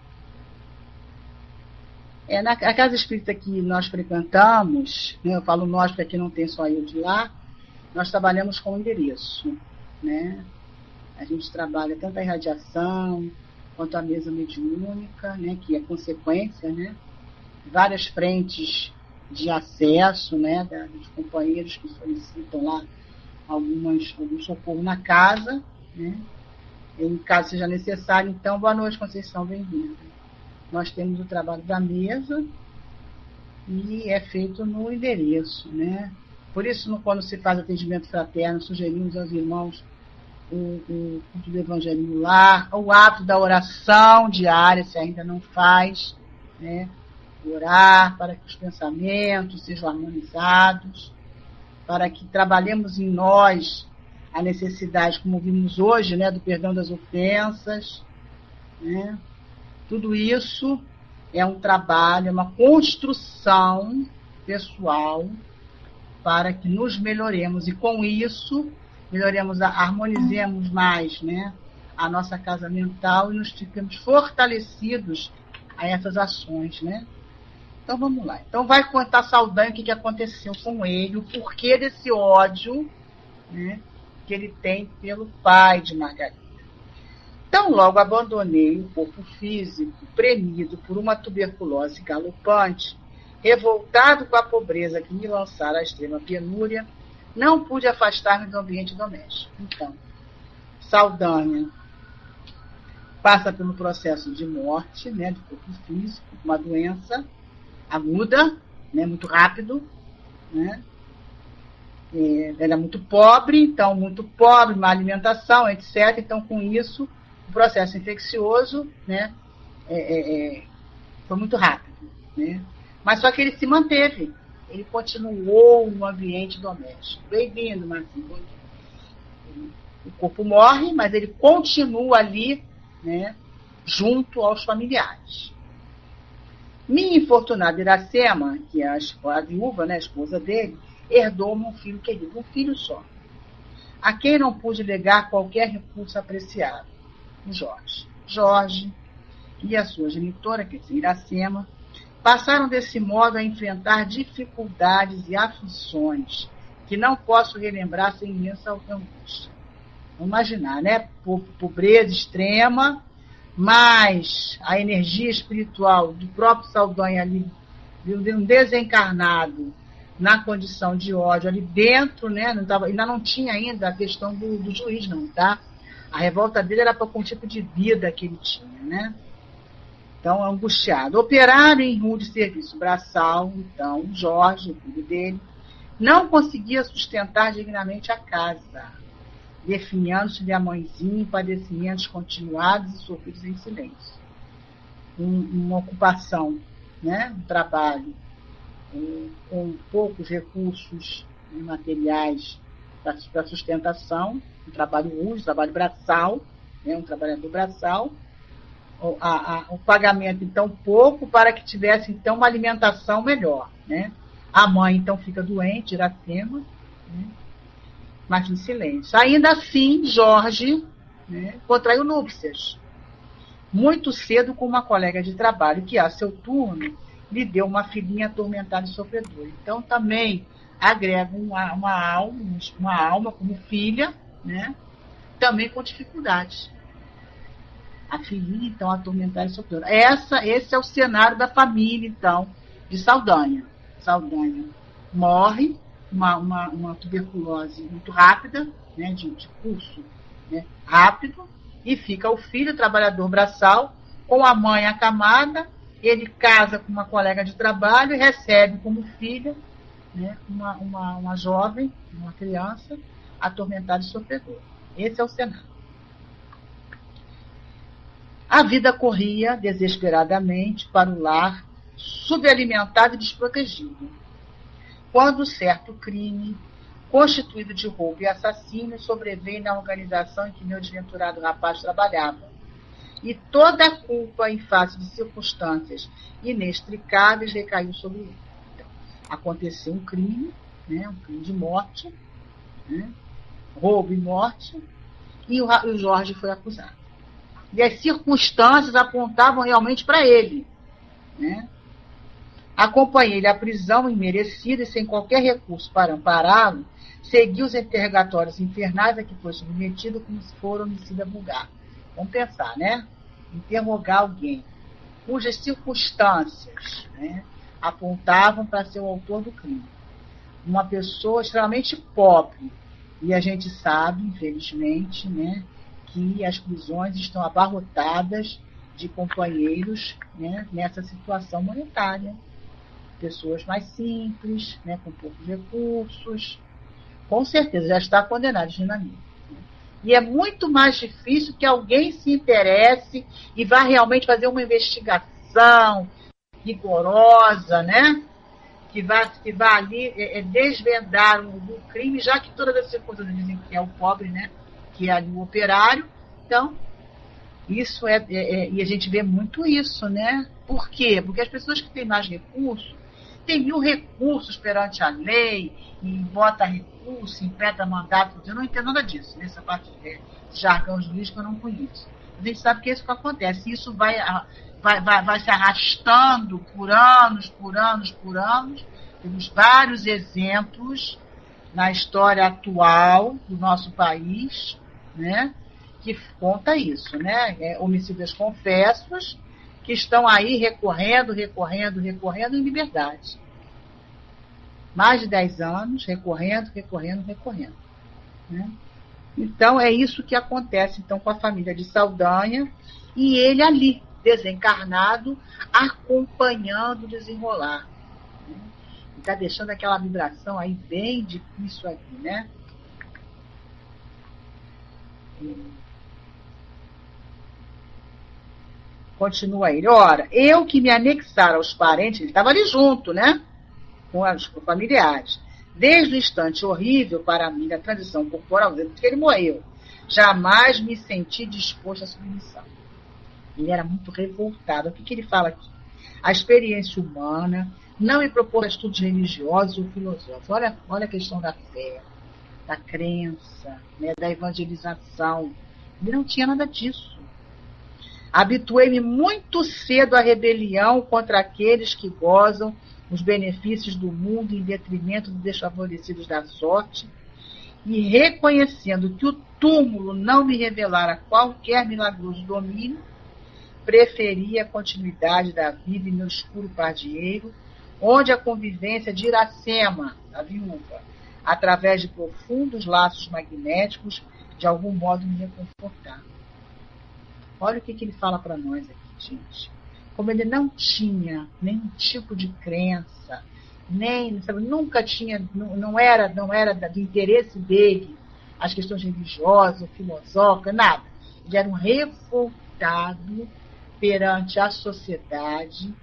Speaker 1: É, na a casa espírita que nós frequentamos, né, eu falo nós porque aqui não tem só eu de lá, nós trabalhamos com endereço. Né? A gente trabalha tanto a irradiação quanto a mesa mediúnica, né, que é consequência, né, várias frentes de acesso, né, da, dos companheiros que solicitam lá algumas, algum socorro na casa, né, em caso seja necessário. Então, boa noite, Conceição, bem-vinda. Nós temos o trabalho da mesa e é feito no endereço, né? Por isso, quando se faz atendimento fraterno, sugerimos aos irmãos o, o culto do Evangelho no lar, o ato da oração diária, se ainda não faz, né? Orar para que os pensamentos sejam harmonizados, para que trabalhemos em nós a necessidade, como vimos hoje, né, do perdão das ofensas, né? Tudo isso é um trabalho, é uma construção pessoal para que nos melhoremos e com isso melhoremos, harmonizemos mais, né, a nossa casa mental e nos fiquemos fortalecidos a essas ações, né? Então vamos lá. Então vai contar Saldanha o que, que aconteceu com ele, o porquê desse ódio, né, que ele tem pelo pai de Margarida. Então logo abandonei o corpo físico, premido por uma tuberculose galopante, revoltado com a pobreza que me lançara à extrema penúria, não pude afastar-me do ambiente doméstico. Então, Saldanha passa pelo processo de morte, né, do corpo físico, uma doença aguda, né, muito rápido, né? É, ela é muito pobre, então muito pobre, má alimentação, etcétera. Então, com isso, o processo infeccioso, né, é, é, é, foi muito rápido, né? Mas só que ele se manteve, ele continuou no ambiente doméstico. Bem-vindo, Marcinho. O corpo morre, mas ele continua ali, né, junto aos familiares. Minha infortunada Iracema, que é a, a viúva, né, a esposa dele, herdou-me um filho querido, um filho só, a quem não pude legar qualquer recurso apreciado, o Jorge. Jorge e a sua genitora, que é Iracema, passaram desse modo a enfrentar dificuldades e aflições que não posso relembrar sem imensa angústia. Vamos imaginar, né? Pobreza extrema, mas a energia espiritual do próprio Saldanha ali, de um desencarnado na condição de ódio ali dentro, né? Não tava, ainda não tinha ainda a questão do, do juiz, não, tá? A revolta dele era para com o tipo de vida que ele tinha, né? Então, angustiado. Operário em rude serviço braçal, então, Jorge, o filho dele, não conseguia sustentar dignamente a casa, definhando-se de a mãezinha em padecimentos continuados e sofridos em silêncio. Um, uma ocupação, né, um trabalho um, com poucos recursos materiais para sustentação, um trabalho rude, um trabalho braçal, né, um trabalhador braçal, o, a, a, o pagamento, então, pouco para que tivesse, então, uma alimentação melhor, né? A mãe, então, fica doente, Iracema, né? Mas em silêncio. Ainda assim, Jorge, né, contraiu núpcias. Muito cedo com uma colega de trabalho, que, a seu turno, lhe deu uma filhinha atormentada e sofredora. Então, também agrega uma, uma, alma, uma alma como filha, né, também com dificuldades. A filhinha, então, atormentada e sofredora. Essa, esse é o cenário da família, então, de Saldanha. Saldanha morre, uma, uma, uma tuberculose muito rápida, né, de, de curso, né, rápido, e fica o filho, trabalhador braçal, com a mãe acamada. Ele casa com uma colega de trabalho e recebe como filha, né, uma, uma, uma jovem, uma criança, atormentada e sofredora. Esse é o cenário. A vida corria desesperadamente para o lar, subalimentado e desprotegido, quando certo crime, constituído de roubo e assassínio, sobreveio na organização em que meu desventurado rapaz trabalhava, e toda a culpa, em face de circunstâncias inextricáveis, recaiu sobre ele. Então, aconteceu um crime, né, um crime de morte, né, roubo e morte, e o, o Jorge foi acusado. E as circunstâncias apontavam realmente para ele, né? Acompanhei-lhe à prisão imerecida e sem qualquer recurso para ampará-lo, segui os interrogatórios infernais a que foi submetido como se for homicida vulgar. Vamos pensar, né? Interrogar alguém cujas circunstâncias, né, apontavam para ser o autor do crime. Uma pessoa extremamente pobre. E a gente sabe, infelizmente, né, que as prisões estão abarrotadas de companheiros, né, nessa situação monetária. Pessoas mais simples, né, com poucos recursos, com certeza já está condenado de dinamismo. E é muito mais difícil que alguém se interesse e vá realmente fazer uma investigação rigorosa, né, que vá, que vá ali é, é, desvendar o, o crime, já que todas as circunstâncias dizem que é o pobre, né, que é ali o operário. Então, isso é, é, é, e a gente vê muito isso, né? Por quê? Porque as pessoas que têm mais recursos, têm mil recursos perante a lei, e bota recurso, impeta mandato, eu não entendo nada disso, nessa parte de jargão jurídico eu não conheço. A gente sabe que é isso que acontece. Isso vai, vai, vai, vai se arrastando por anos, por anos, por anos. Temos vários exemplos na história atual do nosso país, né, que conta isso, né? É, homicidas confessos que estão aí recorrendo, recorrendo, recorrendo em liberdade. Mais de dez anos, recorrendo, recorrendo, recorrendo. Né? Então, é isso que acontece então, com a família de Saldanha, e ele ali, desencarnado, acompanhando o desenrolar. Né? Está deixando aquela vibração aí bem difícil aqui, né? Continua ele. Ora, eu que me anexara aos parentes, ele estava ali junto, né? Com os familiares. Desde o instante horrível para mim da transição corporal, porque ele morreu, jamais me senti disposto à submissão. Ele era muito revoltado. O que, que ele fala aqui? A experiência humana não me propôs estudos religiosos ou filosóficos. Olha, olha a questão da fé, da crença, né, da evangelização. Ele não tinha nada disso. Habituei-me muito cedo à rebelião contra aqueles que gozam os benefícios do mundo em detrimento dos desfavorecidos da sorte, e reconhecendo que o túmulo não me revelara qualquer milagroso domínio, preferia a continuidade da vida em meu escuro pardieiro, onde a convivência de Iracema, a viúva, através de profundos laços magnéticos, de algum modo me reconfortava. Olha o que, que ele fala para nós aqui, gente. Como ele não tinha nenhum tipo de crença, nem, sabe, nunca tinha, não, não era, não era do interesse dele as questões religiosas, filosóficas, nada. Ele era um revoltado perante a sociedade,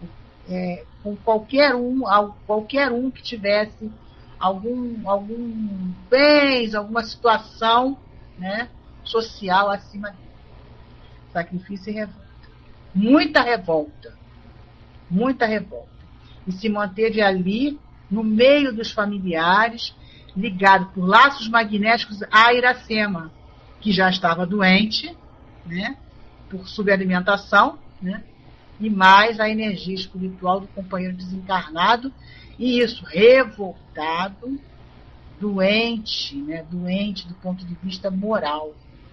Speaker 1: é, com qualquer um, qualquer um que tivesse algum, algum bens, alguma situação, né, social acima dele. Sacrifício e revolta. Muita revolta. Muita revolta. E se manteve ali, no meio dos familiares, ligado por laços magnéticos a Iracema, que já estava doente, né, por subalimentação, né, e mais a energia espiritual do companheiro desencarnado, e isso, revoltado, doente, né, doente do ponto de vista moral.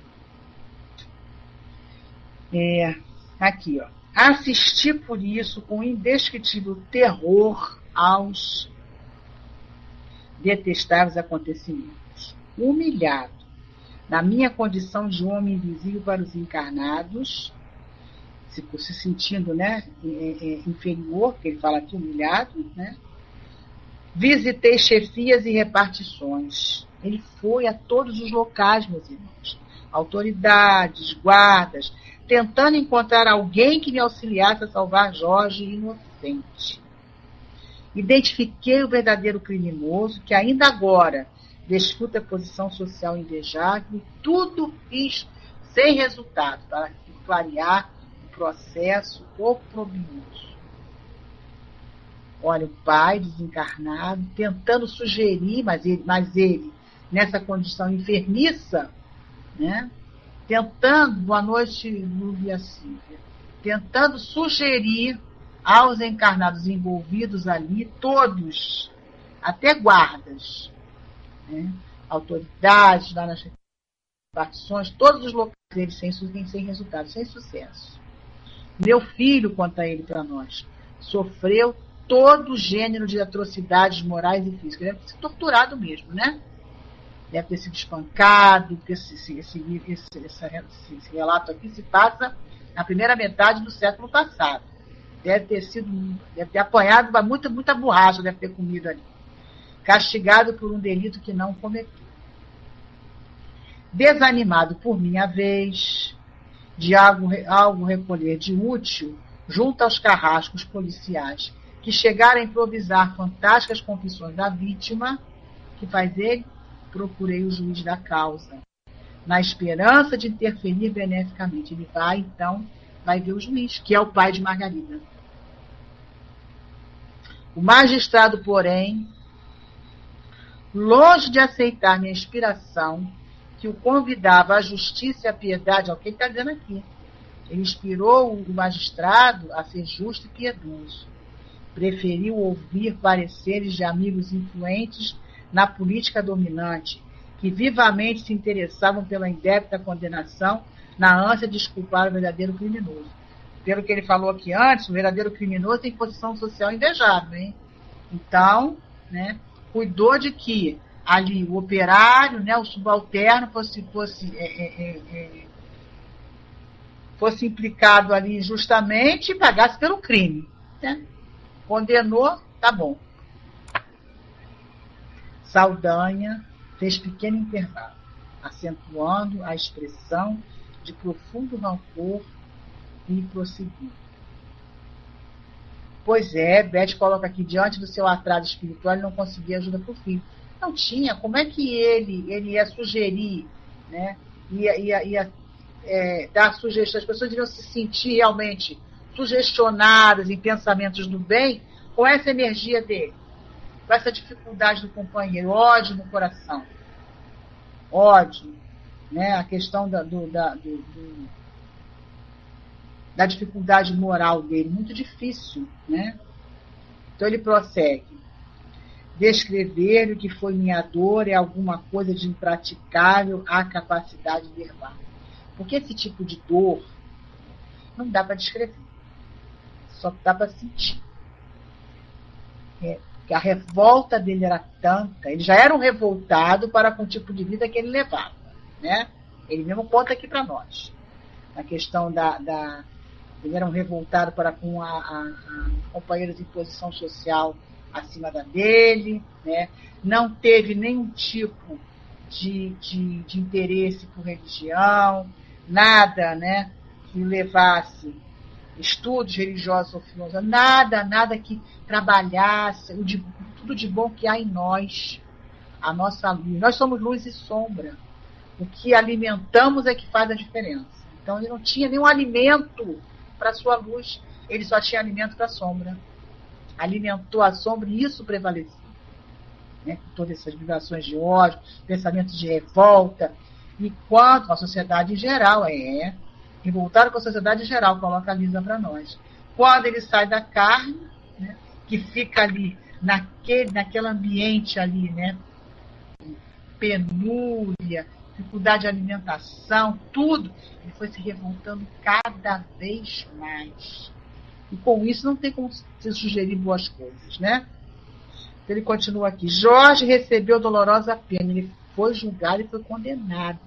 Speaker 1: É, aqui, ó. Assisti por isso com indescritível terror aos detestáveis acontecimentos. Humilhado, na minha condição de homem invisível para os encarnados, se, se sentindo, né, é, é, inferior, que ele fala aqui, humilhado, né, visitei chefias e repartições. Ele foi a todos os locais, meus irmãos, autoridades, guardas, tentando encontrar alguém que me auxiliasse a salvar Jorge inocente. Identifiquei o verdadeiro criminoso, que ainda agora desfruta posição social invejável, e tudo fiz sem resultado, para clarear o processo oprobioso. Olha, o pai desencarnado, tentando sugerir, mas ele, mas ele nessa condição enfermiça, né? Tentando, boa noite, Lúvia Silvia, tentando sugerir aos encarnados envolvidos ali, todos, até guardas, né, autoridades, lá nas repartições, todos os locais deles sem, sem resultado, sem sucesso. Meu filho, conta ele para nós, sofreu todo gênero de atrocidades morais e físicas. Deve ter sido torturado mesmo, né? Deve ter sido espancado, porque esse, esse, esse, esse, esse relato aqui se passa na primeira metade do século passado. Deve ter sido, deve ter apanhado muita, muita borracha, deve ter comido ali. Castigado por um delito que não cometeu. Desanimado por minha vez, de algo, algo recolher de útil, junto aos carrascos policiais, que chegaram a improvisar fantásticas confissões da vítima, que faz ele? Procurei o juiz da causa, na esperança de interferir beneficamente. Ele vai, então, vai ver o juiz, que é o pai de Margarida. O magistrado, porém, longe de aceitar minha inspiração, que que o convidava à justiça e à piedade, é o que ele está dizendo aqui. Ele inspirou o magistrado a ser justo e piedoso. Preferiu ouvir pareceres de amigos influentes na política dominante, que vivamente se interessavam pela indébita condenação na ânsia de desculpar o verdadeiro criminoso. Pelo que ele falou aqui antes, o verdadeiro criminoso tem posição social invejável, hein? Então, né, cuidou de que ali o operário, né, o subalterno, fosse, fosse, é, é, é, fosse implicado ali injustamente e pagasse pelo crime. Né? Condenou, tá bom. Saldanha fez pequeno intervalo, acentuando a expressão de profundo rancor e prosseguiu. Pois é, Beth coloca aqui, diante do seu atraso espiritual, ele não conseguia ajuda para o filho. Não tinha, como é que ele, ele ia sugerir, né? ia, ia, ia é, dar sugestões, as pessoas iriam se sentir realmente sugestionadas em pensamentos do bem com essa energia dele, com essa dificuldade do companheiro, ódio no coração. Ódio, né? A questão da, do, da, do, do, da dificuldade moral dele, muito difícil, né? Então ele prossegue. Descrever o que foi minha dor é alguma coisa de impraticável à capacidade verbal. Porque esse tipo de dor não dá para descrever, só dá para sentir. É, que a revolta dele era tanta, ele já era um revoltado para com o tipo de vida que ele levava, né? Ele mesmo conta aqui para nós. A questão da, da... Ele era um revoltado para com a, a, a companheiros em posição social acima da dele, né? Não teve nenhum tipo de, de, de interesse por religião, nada, né, que levasse estudos religiosos ou filosóficos, nada, nada que trabalhasse o de, tudo de bom que há em nós, a nossa luz. Nós somos luz e sombra. O que alimentamos é que faz a diferença. Então ele não tinha nenhum alimento para a sua luz, ele só tinha alimento para a sombra. Alimentou a sombra e isso prevaleceu. Né? Todas essas vibrações de ódio, pensamentos de revolta, e quanto a sociedade em geral, é, revoltado com a sociedade em geral, coloca a Lisa para nós. Quando ele sai da carne, né, que fica ali, naquele, naquele ambiente ali, né, penúria, dificuldade de alimentação, tudo, ele foi se revoltando cada vez mais. E com isso não tem como se sugerir boas coisas, né? Ele continua aqui. Jorge recebeu dolorosa pena. Ele foi julgado e foi condenado.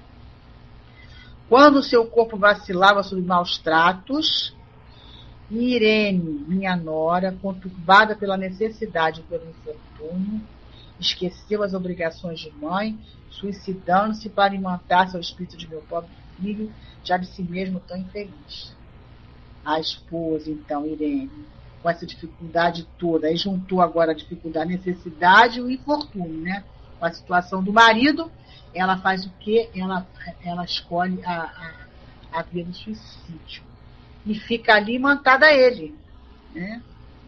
Speaker 1: Quando seu corpo vacilava sob maus tratos, Irene, minha nora, conturbada pela necessidade e pelo infortúnio, esqueceu as obrigações de mãe, suicidando-se para imantar-se ao espírito de meu pobre filho, já de si mesmo tão infeliz. A esposa, então, Irene, com essa dificuldade toda, aí juntou agora a dificuldade, a necessidade e o infortúnio, né? Com a situação do marido, ela faz o quê? Ela, ela escolhe a, a, a via do suicídio. E fica ali imantada a ele, né?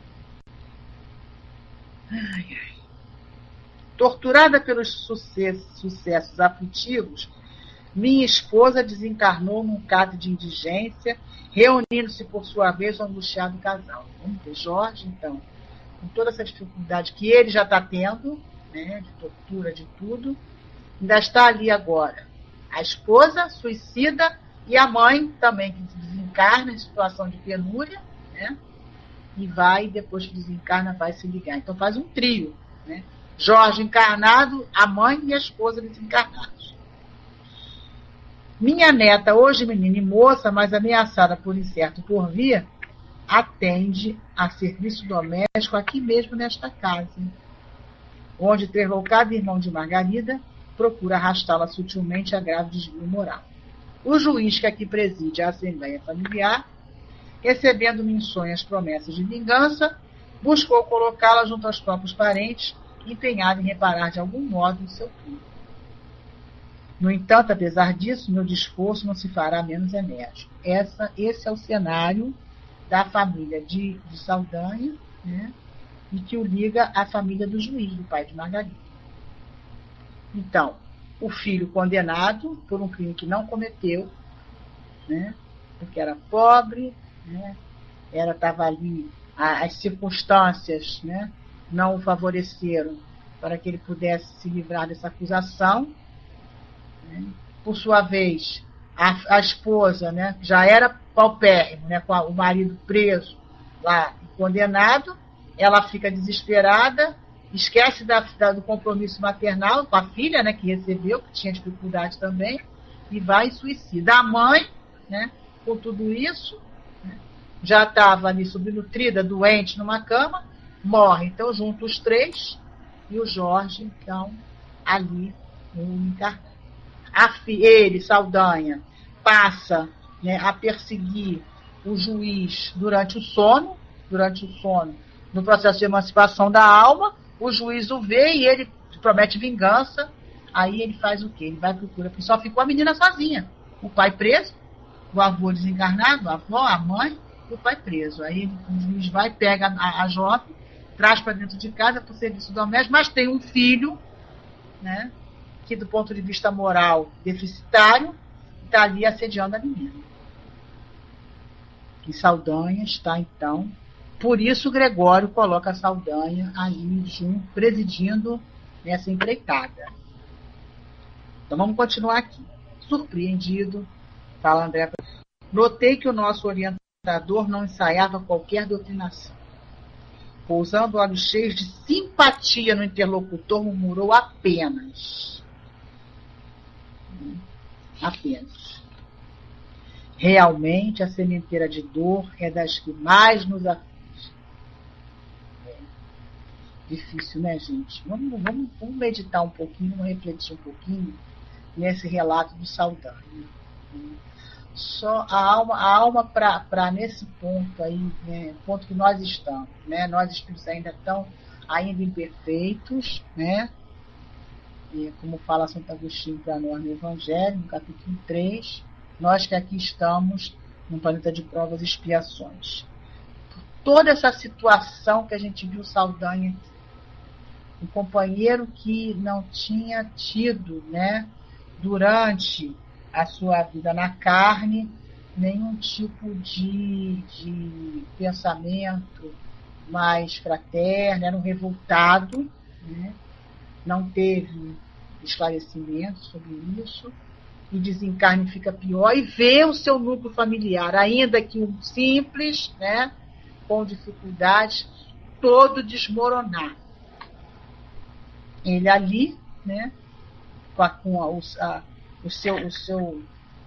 Speaker 1: Ai, ai. Torturada pelos sucessos, sucessos aflitivos, minha esposa desencarnou num caso de indigência, reunindo-se por sua vez ao angustiado casal. Vamos ver, Jorge, então, com toda essa dificuldade que ele já está tendo, né, de tortura, de tudo, ainda está ali agora. A esposa suicida e a mãe também, que desencarna em situação de penúria, né, e vai, depois que desencarna, vai se ligar. Então faz um trio, né? Jorge encarnado, a mãe e a esposa desencarnados. Minha neta, hoje menina e moça, mas ameaçada por incerto porvir, atende a serviço doméstico aqui mesmo nesta casa, onde tresloucado irmão de Margarida procura arrastá-la sutilmente a grave desvio moral. O juiz que aqui preside a Assembleia Familiar, recebendo menções promessas de vingança, buscou colocá-la junto aos próprios parentes, empenhado em reparar de algum modo o seu filho. No entanto, apesar disso, meu discurso não se fará menos enérgico. Essa, esse é o cenário da família de, de Saldanha, né, e que o liga à família do juiz, do pai de Margarida. Então, o filho condenado por um crime que não cometeu, né? Porque era pobre, né? Era, estava ali, as circunstâncias, né? Não o favoreceram para que ele pudesse se livrar dessa acusação, né? Por sua vez, a, a esposa, né? Já era paupérrimo, né? Com a, o marido preso lá, condenado, ela fica desesperada, esquece da, da, do compromisso maternal com a filha, né, que recebeu, que tinha dificuldade também, e vai e suicida. A mãe, né, com tudo isso, né, já estava ali subnutrida, doente numa cama, morre. Então, junto os três, e o Jorge, então, ali, no encarnado. Ele, Saldanha, passa, né, a perseguir o juiz durante o sono, durante o sono, no processo de emancipação da alma. O juiz o vê e ele promete vingança. Aí ele faz o quê? Ele vai procurar, porque só ficou a menina sozinha. O pai preso, o avô desencarnado, a avó, a mãe, e o pai preso. Aí o juiz vai, pega a, a jovem, traz para dentro de casa para o serviço doméstico, mas tem um filho, né, que do ponto de vista moral deficitário, está ali assediando a menina. E Saldanha está, então... Por isso, Gregório coloca a Saldanha ali junto, presidindo essa empreitada. Então, vamos continuar aqui. Surpreendido, fala André, notei que o nosso orientador não ensaiava qualquer doutrinação. Pousando olhos cheios de simpatia no interlocutor, murmurou apenas. Apenas. Realmente, a sementeira de dor é das que mais nos aflige. Difícil, né, gente? Vamos, vamos, vamos meditar um pouquinho, vamos refletir um pouquinho nesse relato do Saldanha. Só a alma, a alma para nesse ponto aí, né, ponto que nós estamos, né? Nós espíritos ainda estão ainda imperfeitos, né? E como fala Santo Agostinho para nós no Evangelho, no capítulo três, nós que aqui estamos num planeta de provas e expiações. Por toda essa situação que a gente viu Saldanha, um companheiro que não tinha tido, né, durante a sua vida na carne, nenhum tipo de, de pensamento mais fraterno, era um revoltado, né, não teve esclarecimento sobre isso, e desencarne fica pior, e vê o seu núcleo familiar, ainda que um simples, né, com dificuldades, todo desmoronar. Ele ali, né, com, a, com a, a, o seu, o seu,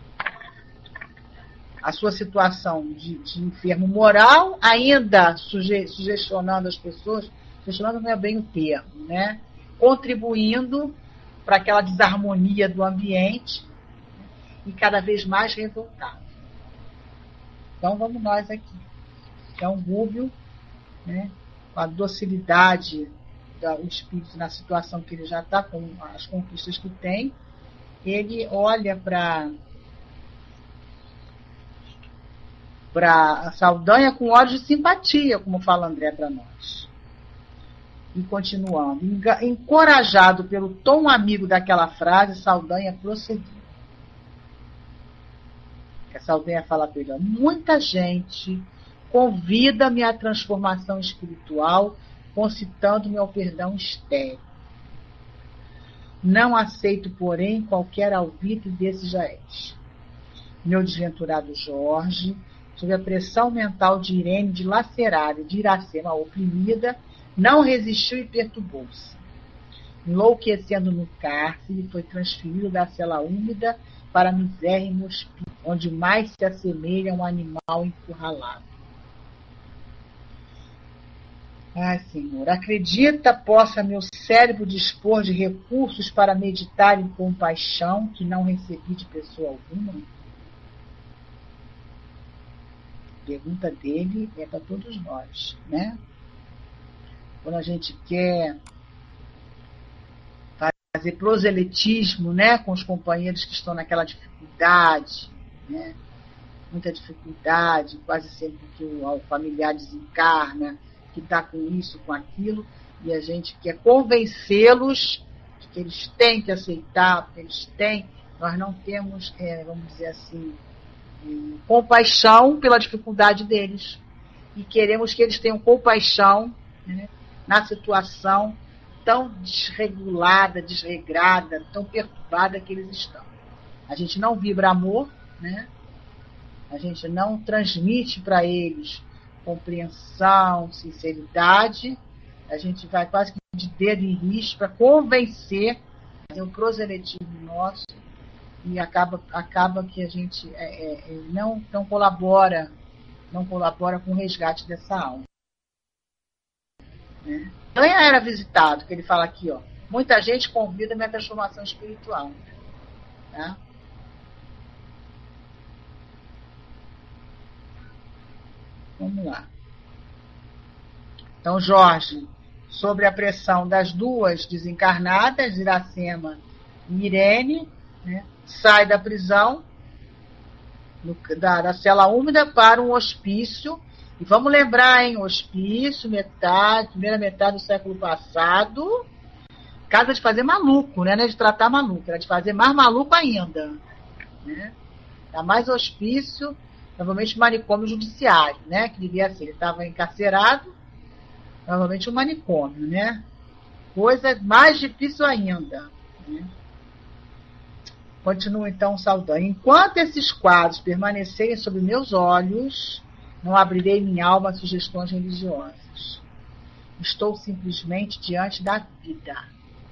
Speaker 1: a sua situação de, de enfermo moral, ainda suge, sugestionando as pessoas, sugestionando não é bem o termo, né, contribuindo para aquela desarmonia do ambiente e cada vez mais revoltado. Então vamos nós aqui. Então Rúbio, né, com a docilidade o espírito na situação que ele já está, com as conquistas que tem, ele olha para para Saldanha com olhos de simpatia, como fala André para nós. E continuando, encorajado pelo tom amigo daquela frase, Saldanha prosseguiu. A Saldanha fala para ele, muita gente convida-me à transformação espiritual, concitando-me ao perdão estéril. Não aceito, porém, qualquer alvitre desses jaez. Meu desventurado Jorge, sob a pressão mental de Irene dilacerada e de Iracema oprimida, não resistiu e perturbou-se. Enlouquecendo no cárcere, foi transferido da cela úmida para a misérrimo hospício, onde mais se assemelha a um animal encurralado. Ai, Senhor, acredita possa meu cérebro dispor de recursos para meditar em compaixão que não recebi de pessoa alguma? Pergunta dele é para todos nós, né? Quando a gente quer fazer proselitismo, né, com os companheiros que estão naquela dificuldade, né? Muita dificuldade, quase sempre que o familiar desencarna, que está com isso, com aquilo, e a gente quer convencê-los porque eles têm que aceitar, porque eles têm, nós não temos, é, vamos dizer assim, compaixão pela dificuldade deles. E queremos que eles tenham compaixão, né, na situação tão desregulada, desregrada, tão perturbada que eles estão. A gente não vibra amor, né? A gente não transmite para eles compreensão, sinceridade. A gente vai quase que de dedo em risco para convencer, fazer um proselitismo nosso, e acaba, acaba que a gente é, é, não, não colabora, não colabora com o resgate dessa alma. Né? Ganha era visitado, que ele fala aqui, ó, muita gente convida a minha transformação espiritual. Tá? Vamos lá. Então, Jorge, sobre a pressão das duas desencarnadas, Iracema e Irene, né, sai da prisão, no, da, da cela úmida, para um hospício. E vamos lembrar, hein, hospício, metade, primeira metade do século passado, casa de fazer maluco, né, não é de tratar maluco, era de fazer mais maluco ainda. Né? Ainda mais hospício, provavelmente manicômio judiciário, né, que devia ser, ele estava encarcerado, provavelmente um manicômio, né? Coisa mais difícil ainda. Né? Continuo então saudando. Enquanto esses quadros permanecerem sob meus olhos, não abrirei minha alma a sugestões religiosas. Estou simplesmente diante da vida.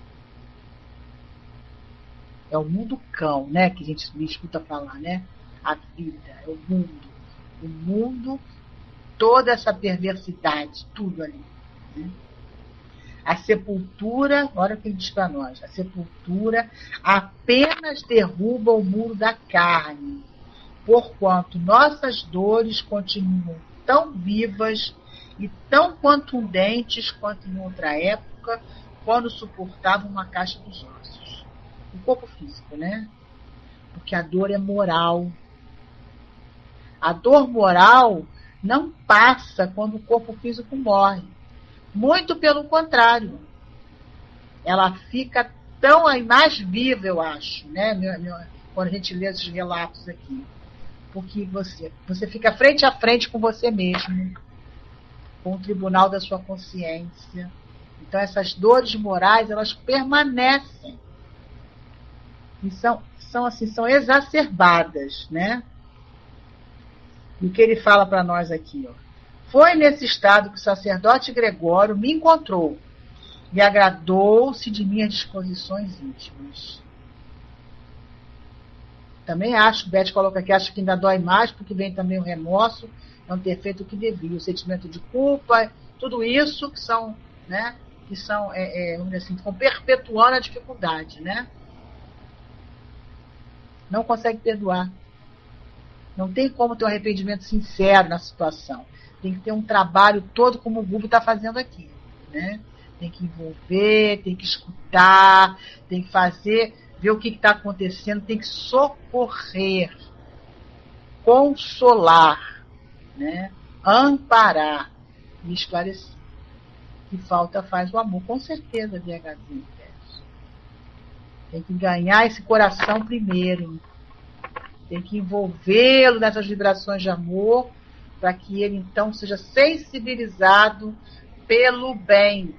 Speaker 1: É o mundo cão, né? Que a gente me escuta falar, né? A vida, é o mundo. O mundo, toda essa perversidade, tudo ali. Né? A sepultura, olha o que ele diz para nós, a sepultura apenas derruba o muro da carne, porquanto nossas dores continuam tão vivas e tão contundentes quanto em outra época, quando suportavam uma caixa dos ossos. O corpo físico, né? Porque a dor é moral. A dor moral não passa quando o corpo físico morre. Muito pelo contrário. Ela fica tão mais viva, eu acho, né? Meu, meu, quando a gente lê esses relatos aqui. Porque você, você fica frente a frente com você mesmo, com o tribunal da sua consciência. Então, essas dores morais, elas permanecem. E são, são, assim, são exacerbadas, né? E o que ele fala para nós aqui, ó. Foi nesse estado que o sacerdote Gregório me encontrou e agradou-se de minhas disposições íntimas. Também acho, Beth coloca aqui, acho que ainda dói mais, porque vem também o remorso, não ter feito o que devia, o sentimento de culpa, tudo isso que são, né, que são, é, é, vamos dizer assim, estão perpetuando a dificuldade, né? Não consegue perdoar. Não tem como ter um arrependimento sincero na situação. Tem que ter um trabalho todo como o Gubo está fazendo aqui. Né? Tem que envolver, tem que escutar, tem que fazer, ver o que está acontecendo, tem que socorrer, consolar, né? Amparar e esclarecer. Que falta faz o amor, com certeza, DHzinho. Tem que ganhar esse coração primeiro. Tem que envolvê-lo nessas vibrações de amor, para que ele, então, seja sensibilizado pelo bem.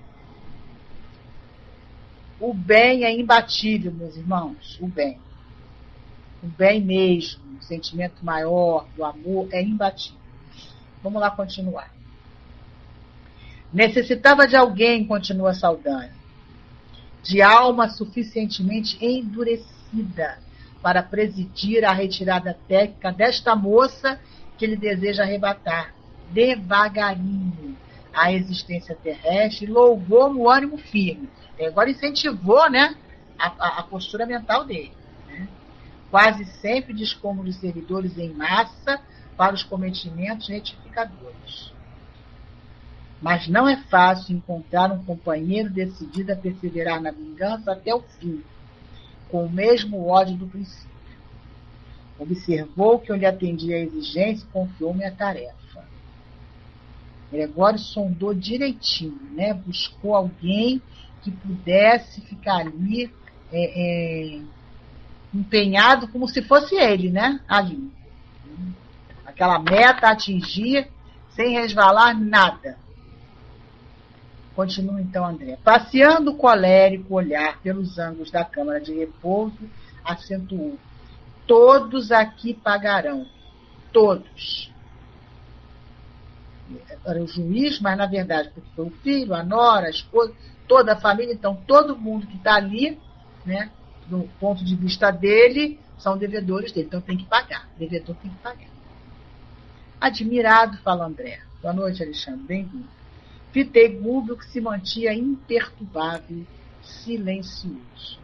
Speaker 1: O bem é imbatível, meus irmãos. O bem. O bem mesmo, o sentimento maior do amor é imbatível. Vamos lá continuar. Necessitava de alguém, continua Saldanha, de alma suficientemente endurecida para presidir a retirada técnica desta moça que ele deseja arrebatar devagarinho a existência terrestre e louvou no ânimo firme. E agora incentivou, né, a, a, a postura mental dele. Né? Quase sempre dispomos de servidores em massa para os cometimentos retificadores. Mas não é fácil encontrar um companheiro decidido a perseverar na vingança até o fim, com o mesmo ódio do princípio. Observou que eu lhe atendi à exigência e confiou-me a tarefa. Gregório sondou direitinho, né? Buscou alguém que pudesse ficar ali é, é, empenhado como se fosse ele, né? Ali. Aquela meta a atingir sem resvalar nada. Continua então André. Passeando o colérico olhar pelos ângulos da câmara de repouso, acentuou. Todos aqui pagarão. Todos. Era o juiz, mas na verdade, porque foi o filho, a nora, a esposa, toda a família, então todo mundo que está ali, né, do ponto de vista dele, são devedores dele, então tem que pagar. O devedor tem que pagar. Admirado, fala André. Boa noite, Alexandre, bem-vindo. Fitei Gúbio, que se mantinha imperturbável, silencioso.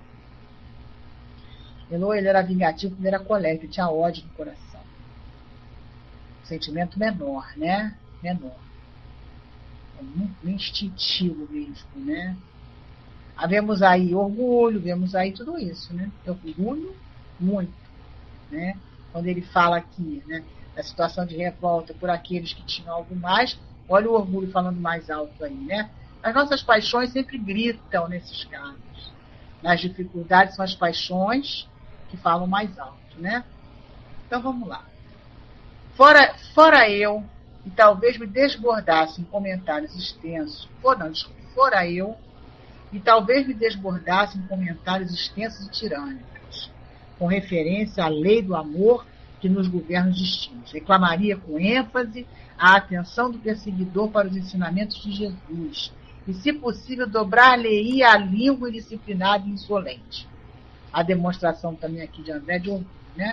Speaker 1: Elô, ele era vingativo, ele era colérico, ele tinha ódio no coração. Sentimento menor, né? Menor. É muito instintivo mesmo, né? Ah, vemos aí orgulho, vemos aí tudo isso, né? Orgulho, muito, né? Quando ele fala aqui, né, da situação de revolta por aqueles que tinham algo mais, olha o orgulho falando mais alto aí, né? As nossas paixões sempre gritam nesses casos. Nas dificuldades são as paixões que falam mais alto, né? Então vamos lá. Fora, fora eu, e talvez me desbordasse em comentários extensos, for, não, desculpa, fora eu, e talvez me desbordasse em comentários extensos e tirânicos, com referência à lei do amor que nos governa os destinos. Reclamaria com ênfase a atenção do perseguidor para os ensinamentos de Jesus, e, se possível, dobrar-lhe a língua indisciplinada e insolente. A demonstração também aqui de André de orgulho, né?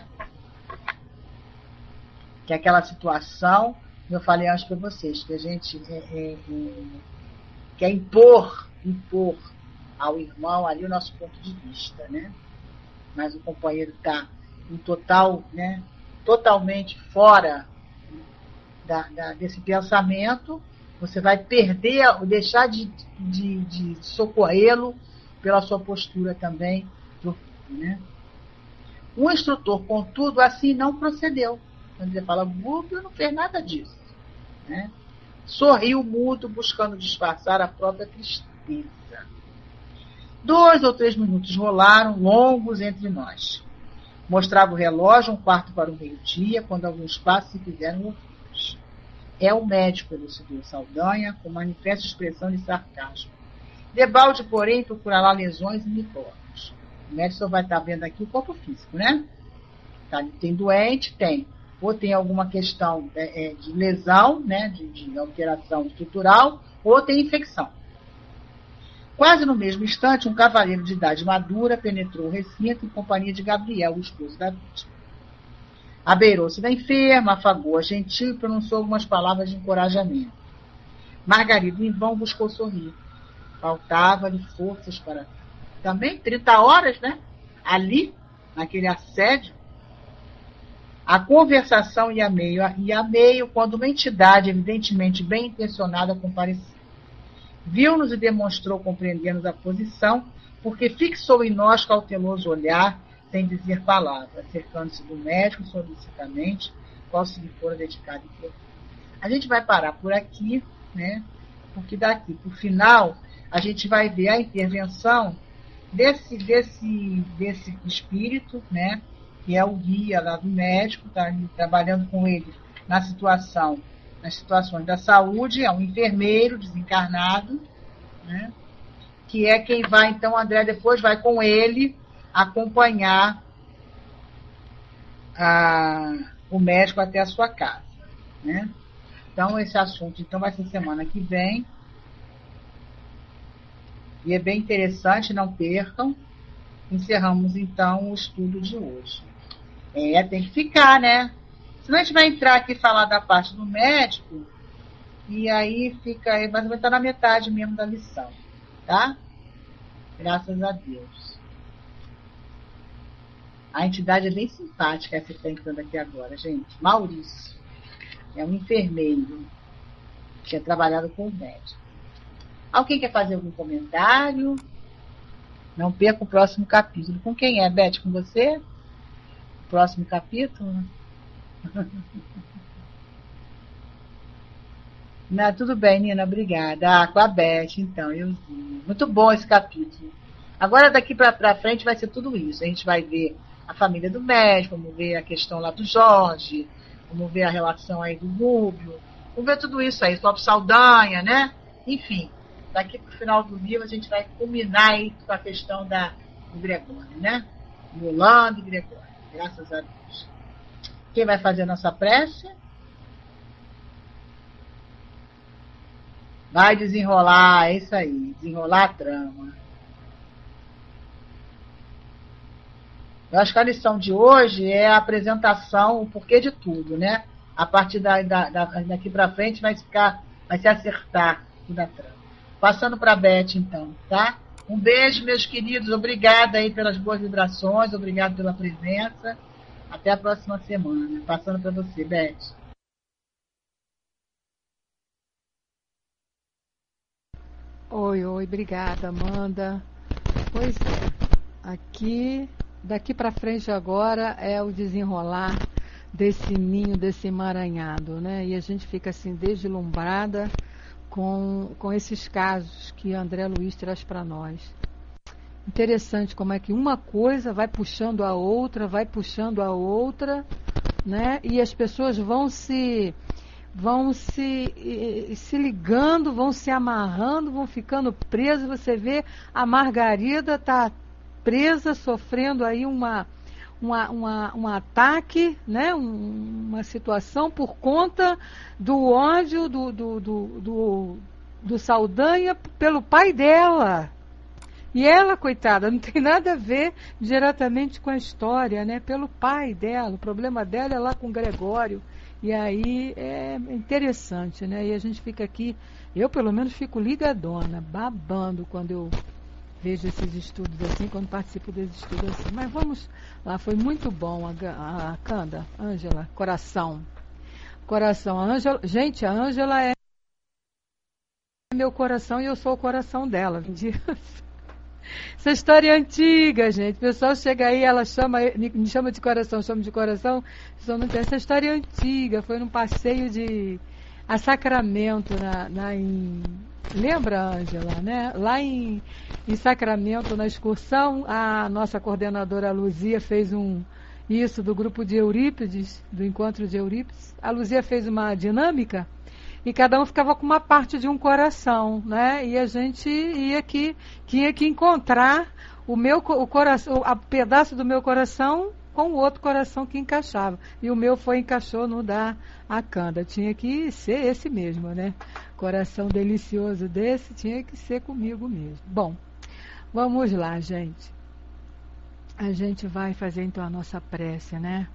Speaker 1: Que é aquela situação, eu falei antes para vocês, que a gente é, é, é, quer impor, impor ao irmão ali o nosso ponto de vista, né? Mas o companheiro está em total, né, totalmente fora da, da, desse pensamento, você vai perder, deixar de, de, de socorrê-lo pela sua postura também, né? O instrutor, contudo, assim não procedeu. Quando ele fala, Gúbio não fez nada disso, né? Sorriu mudo, buscando disfarçar a própria tristeza. Dois ou três minutos rolaram, longos entre nós. Mostrava o relógio, um quarto para o meio-dia, quando alguns passos se fizeram ouvidos. É o médico, elucidou Saldanha, com manifesta expressão de sarcasmo. Debalde, porém, procurará lesões e micróbios. O médico só vai estar vendo aqui o corpo físico, né? Tá, tem doente? Tem. Ou tem alguma questão é, de lesão, né, de, de alteração estrutural, ou tem infecção. Quase no mesmo instante, um cavaleiro de idade madura penetrou o recinto em companhia de Gabriel, o esposo da vítima. Abeirou-se da enferma, afagou-a gentil e pronunciou algumas palavras de encorajamento. Margarida, em vão, buscou sorrir. Faltava-lhe forças para... Também trinta horas, né? Ali, naquele assédio. A conversação ia meio, ia meio quando uma entidade, evidentemente bem intencionada, compareceu. Viu-nos e demonstrou compreender-nos a posição, porque fixou em nós cauteloso olhar, sem dizer palavra, acercando-se do médico solicitamente, qual se lhe fora dedicado em profundo. A gente vai parar por aqui, né? Porque daqui para o final a gente vai ver a intervenção desse, desse, desse espírito, né? Que é o guia lá do médico, está trabalhando com ele na situação, nas situações da saúde, é um enfermeiro desencarnado, né? Que é quem vai, então, o André depois vai com ele acompanhar a, o médico até a sua casa, né? Então, esse assunto então, vai ser semana que vem. E é bem interessante, não percam. Encerramos, então, o estudo de hoje. É, tem que ficar, né? Senão a gente vai entrar aqui e falar da parte do médico, e aí fica, mas vai estar na metade mesmo da lição, tá? Graças a Deus. A entidade é bem simpática, essa que está entrando aqui agora, gente. Maurício. É um enfermeiro. Tinha trabalhado com o médico. Alguém quer fazer algum comentário? Não perca o próximo capítulo. Com quem é, Beth? Com você? Próximo capítulo? Não, tudo bem, Nina, obrigada. Ah, com a Beth, então, eu vi. Muito bom esse capítulo. Agora, daqui para frente, vai ser tudo isso. A gente vai ver a família do médico, vamos ver a questão lá do Jorge, vamos ver a relação aí do Rúbio, vamos ver tudo isso aí, Top Saldanha, né? Enfim, daqui para o final do livro, a gente vai culminar aí com a questão da, do Gregório, né? Yolanda e Gregório, graças a Deus. Quem vai fazer a nossa prece? Vai desenrolar, é isso aí, desenrolar a trama. Eu acho que a lição de hoje é a apresentação, o porquê de tudo, né? A partir da, da, da, daqui para frente vai ficar, vai se acertar tudo a trama. Passando para a Beth, então, tá? Um beijo, meus queridos, obrigada aí pelas boas vibrações, obrigado pela presença. Até a próxima semana. Passando para você, Beth.
Speaker 2: Oi, oi, obrigada, Amanda. Pois é, aqui, daqui para frente agora é o desenrolar desse ninho, desse emaranhado, né? E a gente fica assim deslumbrada com, com esses casos que André Luiz traz para nós. Interessante como é que uma coisa vai puxando a outra, vai puxando a outra, né? E as pessoas vão se... vão se, se ligando, vão se amarrando, vão ficando presas. Você vê, a Margarida está presa, sofrendo aí uma, uma, uma, um ataque, né? um, uma situação por conta do ódio do, do, do, do, do Saldanha pelo pai dela. E ela, coitada, não tem nada a ver diretamente com a história, né? Pelo pai dela. O problema dela é lá com o Gregório. E aí é interessante, né? E a gente fica aqui, eu pelo menos fico ligadona, babando quando eu vejo esses estudos assim, quando participo desses estudos assim. Mas vamos lá, foi muito bom a, a Canda, Ângela, coração. Coração, a Ângela, gente, a Ângela é meu coração e eu sou o coração dela. Essa história é antiga, gente. O pessoal chega aí, ela chama, me chama de coração, chama de coração. Essa história é antiga, foi num passeio de a Sacramento, na, na, em, lembra, Ângela, né? Lá em, em Sacramento, na excursão, a nossa coordenadora Luzia fez um, isso do grupo de Eurípides, do encontro de Eurípides. A Luzia fez uma dinâmica e cada um ficava com uma parte de um coração, né? E a gente ia que tinha que encontrar o meu o coração, o pedaço do meu coração com o outro coração que encaixava. E o meu foi encaixou no da Acanda. Tinha que ser esse mesmo, né? Coração delicioso desse tinha que ser comigo mesmo. Bom, vamos lá, gente. A gente vai fazer então a nossa prece, né?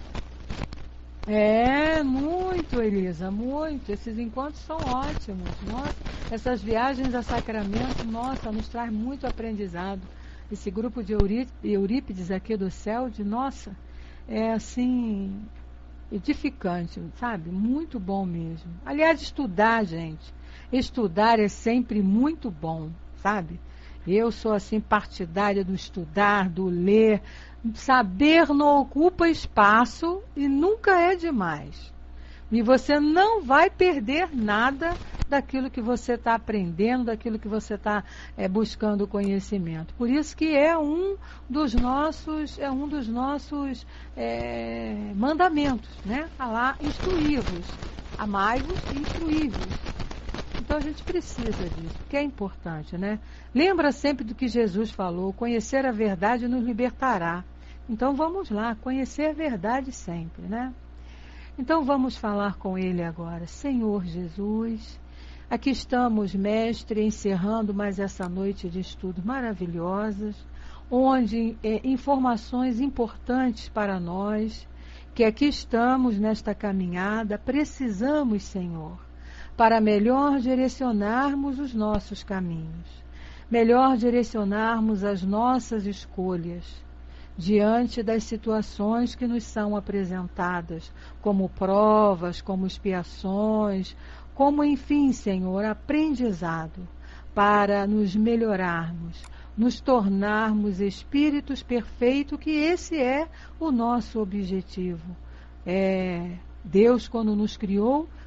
Speaker 2: É, muito, Elisa, muito. Esses encontros são ótimos. Nossa, essas viagens a Sacramento, nossa, nos traz muito aprendizado. Esse grupo de Eurípides aqui do céu, de nossa, é assim, edificante, sabe? Muito bom mesmo. Aliás, estudar, gente, estudar é sempre muito bom, sabe? Eu sou assim partidária do estudar, do ler. Saber não ocupa espaço e nunca é demais. E você não vai perder nada daquilo que você está aprendendo, daquilo que você está é, buscando conhecimento. Por isso que é um dos nossos, é um dos nossos é, mandamentos, né? Falar instruí-vos, amai-vos e instruí-vos. Então a gente precisa disso, porque é importante, né? Lembra sempre do que Jesus falou, conhecer a verdade nos libertará. Então vamos lá, conhecer a verdade sempre, né? Então vamos falar com ele agora. Senhor Jesus, aqui estamos, mestre, encerrando mais essa noite de estudos maravilhosas, onde é, informações importantes para nós, que aqui estamos nesta caminhada, precisamos, Senhor, para melhor direcionarmos os nossos caminhos, melhor direcionarmos as nossas escolhas, diante das situações que nos são apresentadas, como provas, como expiações, como, enfim, Senhor, aprendizado, para nos melhorarmos, nos tornarmos espíritos perfeitos, que esse é o nosso objetivo. É, Deus, quando nos criou,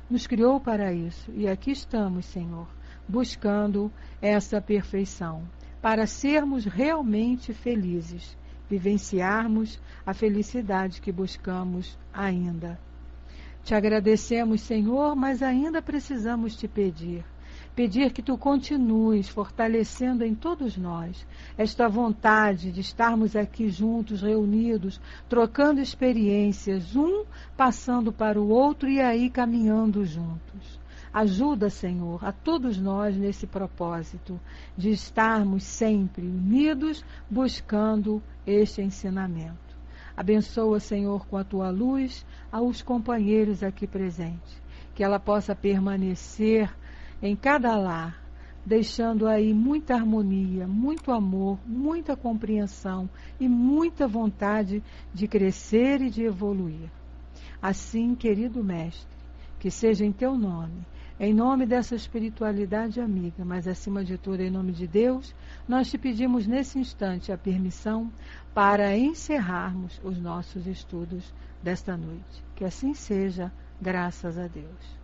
Speaker 2: nos criou para isso. E aqui estamos, Senhor, buscando essa perfeição, para sermos realmente felizes, vivenciarmos a felicidade que buscamos ainda. Te agradecemos, Senhor, mas ainda precisamos te pedir. Pedir que tu continues fortalecendo em todos nós esta vontade de estarmos aqui juntos, reunidos, trocando experiências, um passando para o outro e aí caminhando juntos. Ajuda, Senhor, a todos nós nesse propósito de estarmos sempre unidos, buscando este ensinamento. Abençoa, Senhor, com a tua luz aos companheiros aqui presentes, que ela possa permanecer em cada lar, deixando aí muita harmonia, muito amor, muita compreensão e muita vontade de crescer e de evoluir. Assim, querido Mestre, que seja em teu nome, em nome dessa espiritualidade amiga, mas acima de tudo em nome de Deus, nós te pedimos nesse instante a permissão para encerrarmos os nossos estudos desta noite. Que assim seja, graças a Deus.